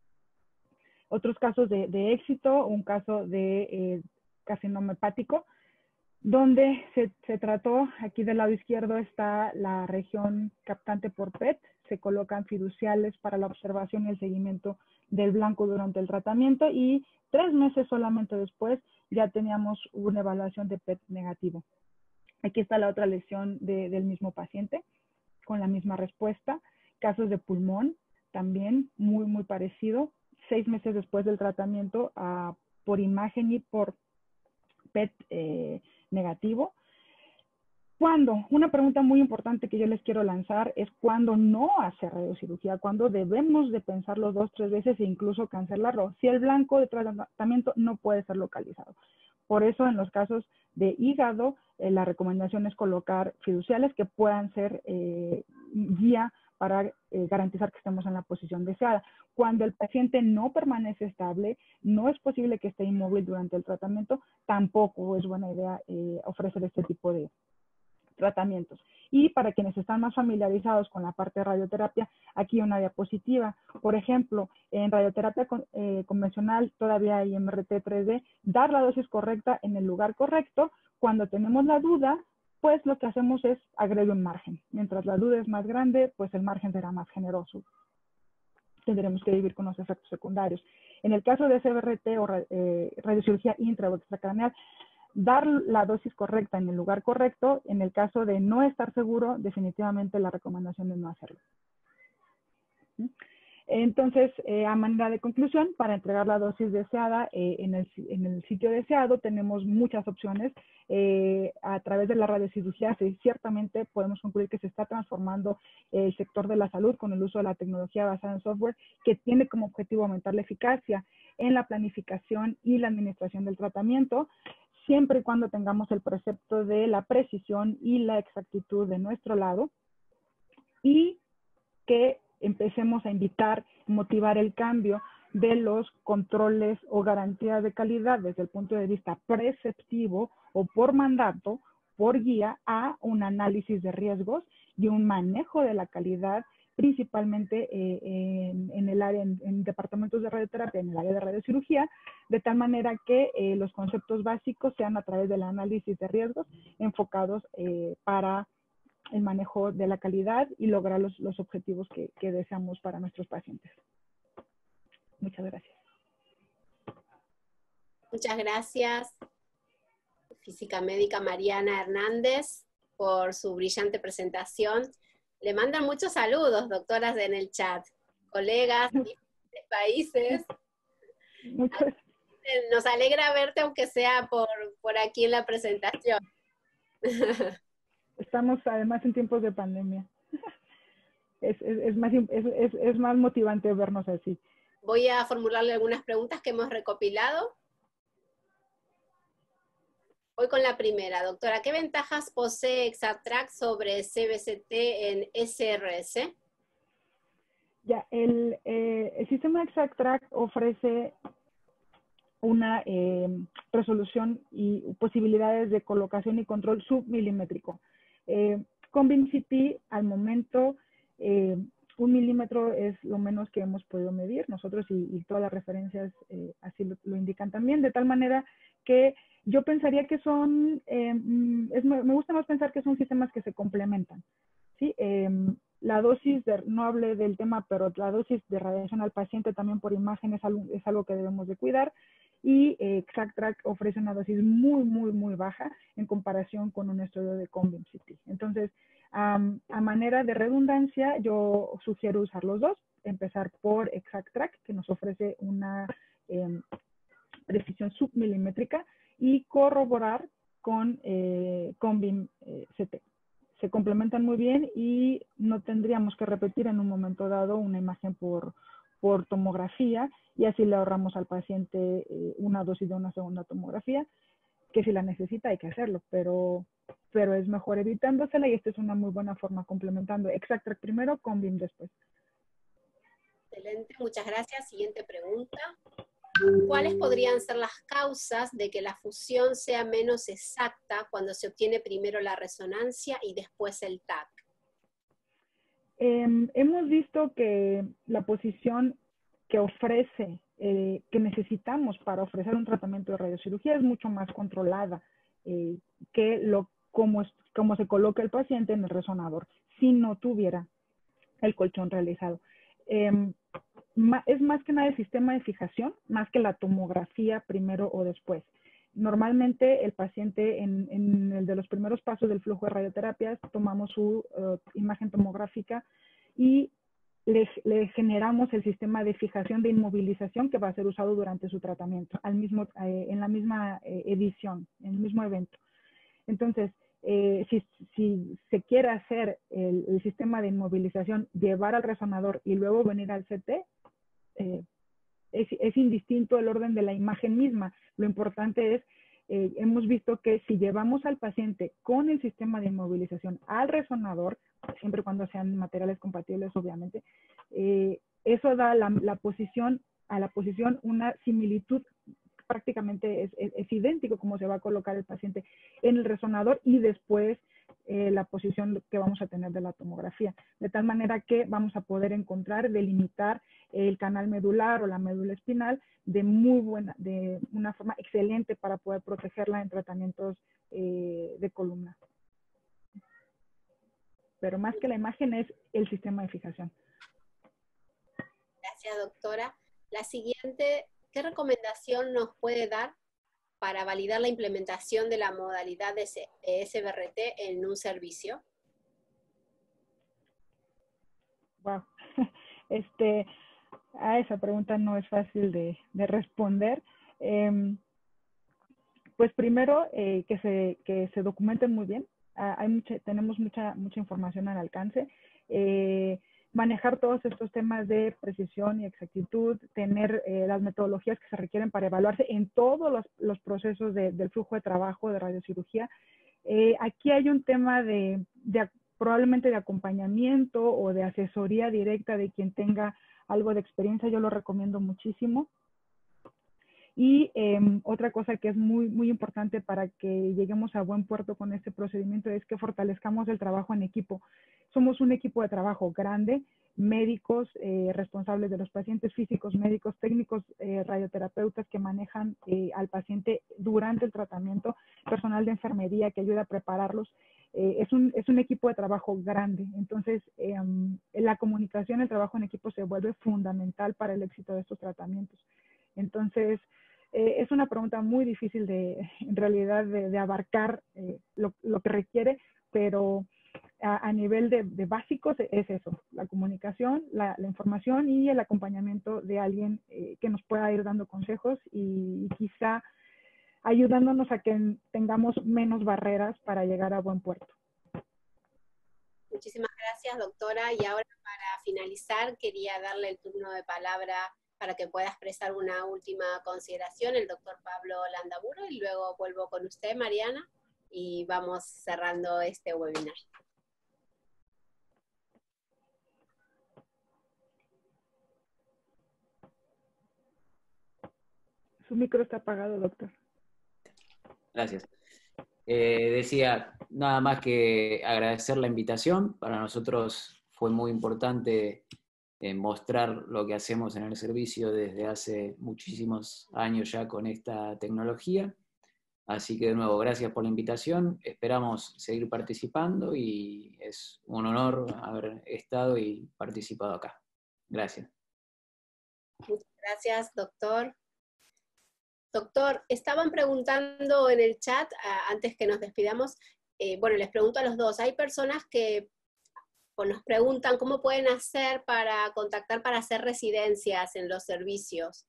S4: Otros casos de éxito, un caso de carcinoma hepático, donde se trató, aquí del lado izquierdo está la región captante por PET, se colocan fiduciales para la observación y el seguimiento del blanco durante el tratamiento, y 3 meses solamente después ya teníamos una evaluación de PET negativo. Aquí está la otra lesión del mismo paciente, con la misma respuesta. Casos de pulmón, también muy parecido, 6 meses después del tratamiento, por imagen y por PET negativo. ¿Cuándo? Una pregunta muy importante que yo les quiero lanzar es cuándo no hacer radiocirugía, cuándo debemos de pensarlo 2 o 3 veces e incluso cancelarlo, si el blanco de tratamiento no puede ser localizado. Por eso, en los casos de hígado, la recomendación es colocar fiduciales que puedan ser guía para garantizar que estemos en la posición deseada. Cuando el paciente no permanece estable, no es posible que esté inmóvil durante el tratamiento, tampoco es buena idea ofrecer este tipo de tratamientos. Y para quienes están más familiarizados con la parte de radioterapia, aquí una diapositiva. Por ejemplo, en radioterapia convencional todavía hay MRT 3D, dar la dosis correcta en el lugar correcto. Cuando tenemos la duda, pues lo que hacemos es agregar un margen. Mientras la duda es más grande, pues el margen será más generoso. Tendremos que vivir con los efectos secundarios. En el caso de CBRT o radiocirugía intra o extracraneal, dar la dosis correcta en el lugar correcto. En el caso de no estar seguro, definitivamente la recomendación es no hacerlo. Entonces, a manera de conclusión, para entregar la dosis deseada en el sitio deseado, tenemos muchas opciones. A través de la radiocirugía, ciertamente podemos concluir que se está transformando el sector de la salud con el uso de la tecnología basada en software, que tiene como objetivo aumentar la eficacia en la planificación y la administración del tratamiento, siempre y cuando tengamos el precepto de la precisión y la exactitud de nuestro lado, y que empecemos a invitar, motivar el cambio de los controles o garantías de calidad desde el punto de vista preceptivo o por mandato, por guía, a un análisis de riesgos y un manejo de la calidad, principalmente en el área, en departamentos de radioterapia, en el área de radiocirugía, de tal manera que los conceptos básicos sean a través del análisis de riesgos enfocados para el manejo de la calidad y lograr los objetivos que deseamos para nuestros pacientes. Muchas gracias.
S1: Muchas gracias, física médica Mariana Hernández, por su brillante presentación. Le mandan muchos saludos, doctoras, en el chat, colegas de diferentes países.
S4: Muchas.
S1: Nos alegra verte, aunque sea por aquí en la presentación.
S4: Estamos además en tiempos de pandemia. Es más motivante vernos así.
S1: Voy a formularle algunas preguntas que hemos recopilado. Voy con la primera, doctora. ¿Qué ventajas posee ExactTrack sobre CBCT en SRS?
S4: Ya, el sistema ExactTrack ofrece una resolución y posibilidades de colocación y control submilimétrico. Con BIM-CT, al momento, 1 milímetro es lo menos que hemos podido medir nosotros, y todas las referencias así lo indican también, de tal manera que yo pensaría que son, me gusta más pensar que son sistemas que se complementan, ¿sí? La dosis, no hablé del tema, pero la dosis de radiación al paciente también por imagen es algo que debemos de cuidar, y ExactTrack ofrece una dosis muy baja en comparación con un estudio de BIM-CT. Entonces, a manera de redundancia, yo sugiero usar los dos, empezar por ExactTrack, que nos ofrece una precisión submilimétrica, y corroborar con BIM-CT. Se complementan muy bien y no tendríamos que repetir en un momento dado una imagen por tomografía, y así le ahorramos al paciente una dosis de una segunda tomografía, que si la necesita hay que hacerlo, pero es mejor evitándosela, y esta es una muy buena forma, complementando ExactTrack primero con BIM después.
S1: Excelente, muchas gracias. Siguiente pregunta. ¿Cuáles podrían ser las causas de que la fusión sea menos exacta cuando se obtiene primero la resonancia y después el TAC?
S4: Hemos visto que la posición que ofrece, que necesitamos para ofrecer un tratamiento de radiocirugía es mucho más controlada que como se coloca el paciente en el resonador si no tuviera el colchón realizado. Es más que nada el sistema de fijación, más que la tomografía primero o después. Normalmente el paciente en el de los primeros pasos del flujo de radioterapias tomamos su imagen tomográfica y le generamos el sistema de fijación de inmovilización que va a ser usado durante su tratamiento, en la misma edición, en el mismo evento. Entonces, si se quiere hacer el sistema de inmovilización, llevar al resonador y luego venir al CT, es indistinto el orden de la imagen misma. Lo importante es, hemos visto que si llevamos al paciente con el sistema de inmovilización al resonador, siempre y cuando sean materiales compatibles, obviamente, eso da a la posición una similitud, prácticamente es idéntico como se va a colocar el paciente en el resonador y después la posición que vamos a tener de la tomografía, de tal manera que vamos a poder encontrar, delimitar el canal medular o la médula espinal de una forma excelente para poder protegerla en tratamientos de columna. Pero más que la imagen es el sistema de fijación.
S1: Gracias, doctora. La siguiente, ¿qué recomendación nos puede dar para validar la implementación de la modalidad de SBRT en un servicio?
S4: Wow. A esa pregunta no es fácil de responder. Pues primero, que se documenten muy bien. Tenemos mucha información al alcance. Manejar todos estos temas de precisión y exactitud, tener las metodologías que se requieren para evaluarse en todos los procesos del flujo de trabajo de radiocirugía. Aquí hay un tema probablemente de acompañamiento o de asesoría directa de quien tenga algo de experiencia. Yo lo recomiendo muchísimo. Y otra cosa que es muy importante para que lleguemos a buen puerto con este procedimiento es que fortalezcamos el trabajo en equipo. Somos un equipo de trabajo grande, médicos responsables de los pacientes, físicos, médicos, técnicos, radioterapeutas que manejan al paciente durante el tratamiento, personal de enfermería que ayuda a prepararlos. Es un equipo de trabajo grande. Entonces, la comunicación, el trabajo en equipo se vuelve fundamental para el éxito de estos tratamientos. Entonces, es una pregunta muy difícil en realidad de abarcar lo que requiere, pero a nivel de básicos es eso, la comunicación, la información y el acompañamiento de alguien que nos pueda ir dando consejos y quizá ayudándonos a que tengamos menos barreras para llegar a buen puerto.
S1: Muchísimas gracias, doctora. Y ahora, para finalizar, quería darle el turno de palabra para que pueda expresar una última consideración, el doctor Pablo Landaburu, y luego vuelvo con usted, Mariana, y vamos cerrando este webinar.
S4: Su micro está apagado, doctor.
S2: Gracias. Decía, nada más que agradecer la invitación. Para nosotros fue muy importante mostrar lo que hacemos en el servicio desde hace muchísimos años ya con esta tecnología. Así que de nuevo, gracias por la invitación. Esperamos seguir participando y es un honor haber estado y participado acá. Gracias.
S1: Muchas gracias, doctor. Doctor, estaban preguntando en el chat, antes que nos despidamos, bueno, les pregunto a los dos, hay personas que nos preguntan cómo pueden hacer para contactar para hacer residencias en los servicios.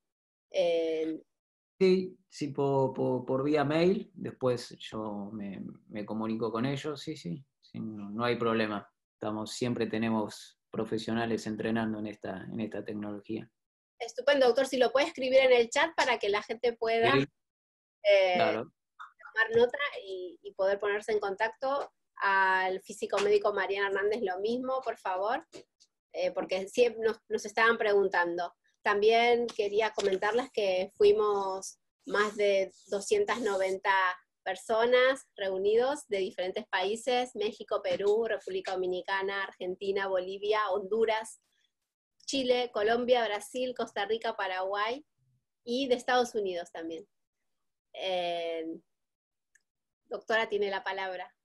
S2: Sí, por vía mail, después yo me comunico con ellos, sí, no hay problema. Siempre tenemos profesionales entrenando en esta tecnología.
S1: Estupendo, doctor, si lo puede escribir en el chat para que la gente pueda
S2: claro.
S1: tomar nota y poder ponerse en contacto. Al físico médico Mariana Hernández lo mismo, por favor, porque siempre nos estaban preguntando. También quería comentarles que fuimos más de 290 personas reunidos de diferentes países: México, Perú, República Dominicana, Argentina, Bolivia, Honduras, Chile, Colombia, Brasil, Costa Rica, Paraguay y de Estados Unidos también. Doctora, tiene la palabra.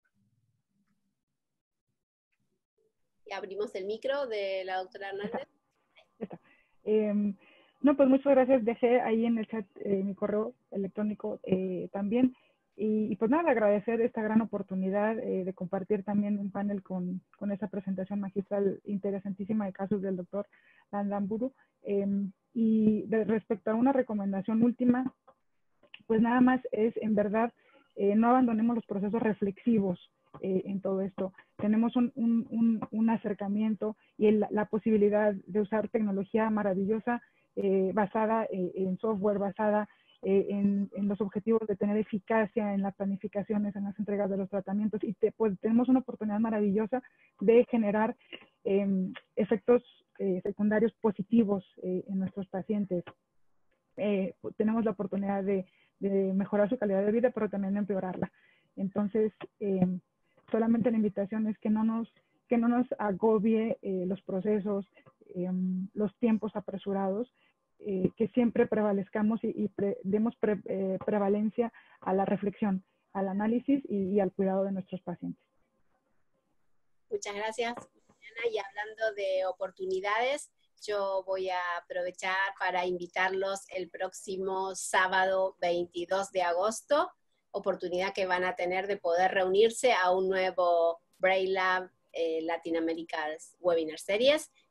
S1: Y abrimos el micro de la doctora Hernández.
S4: Ya está. No, pues muchas gracias. Dejé ahí en el chat mi correo electrónico también. Y pues nada, agradecer esta gran oportunidad de compartir también un panel con esa presentación magistral interesantísima de casos del doctor Landaburu. Y respecto a una recomendación última, pues nada más es, en verdad, no abandonemos los procesos reflexivos en todo esto. Tenemos un acercamiento y la posibilidad de usar tecnología maravillosa basada en software, basada en los objetivos de tener eficacia en las planificaciones, en las entregas de los tratamientos, y pues tenemos una oportunidad maravillosa de generar efectos secundarios positivos en nuestros pacientes. Tenemos la oportunidad de mejorar su calidad de vida, pero también de empeorarla. Entonces, solamente la invitación es que no nos agobie los procesos, los tiempos apresurados, que siempre prevalezcamos y demos prevalencia a la reflexión, al análisis y al cuidado de nuestros pacientes.
S1: Muchas gracias, Mariana. Y hablando de oportunidades, yo voy a aprovechar para invitarlos el próximo sábado 22 de agosto, oportunidad que van a tener de poder reunirse a un nuevo Braille Lab Latinoamerica's Webinar Series,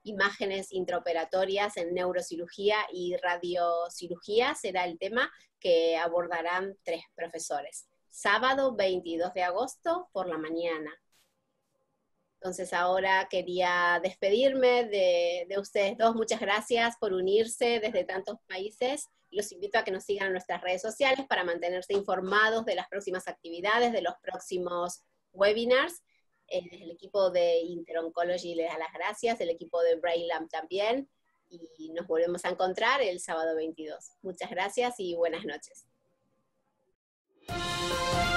S1: imágenes intraoperatorias en neurocirugía y radiocirugía será el tema que abordarán 3 profesores. Sábado 22 de agosto por la mañana. Entonces ahora quería despedirme de ustedes dos. Muchas gracias por unirse desde tantos países. Los invito a que nos sigan en nuestras redes sociales para mantenerse informados de las próximas actividades, de los próximos webinars. El equipo de Interoncology les da las gracias, el equipo de BrainLab también, y nos volvemos a encontrar el sábado 22. Muchas gracias y buenas noches.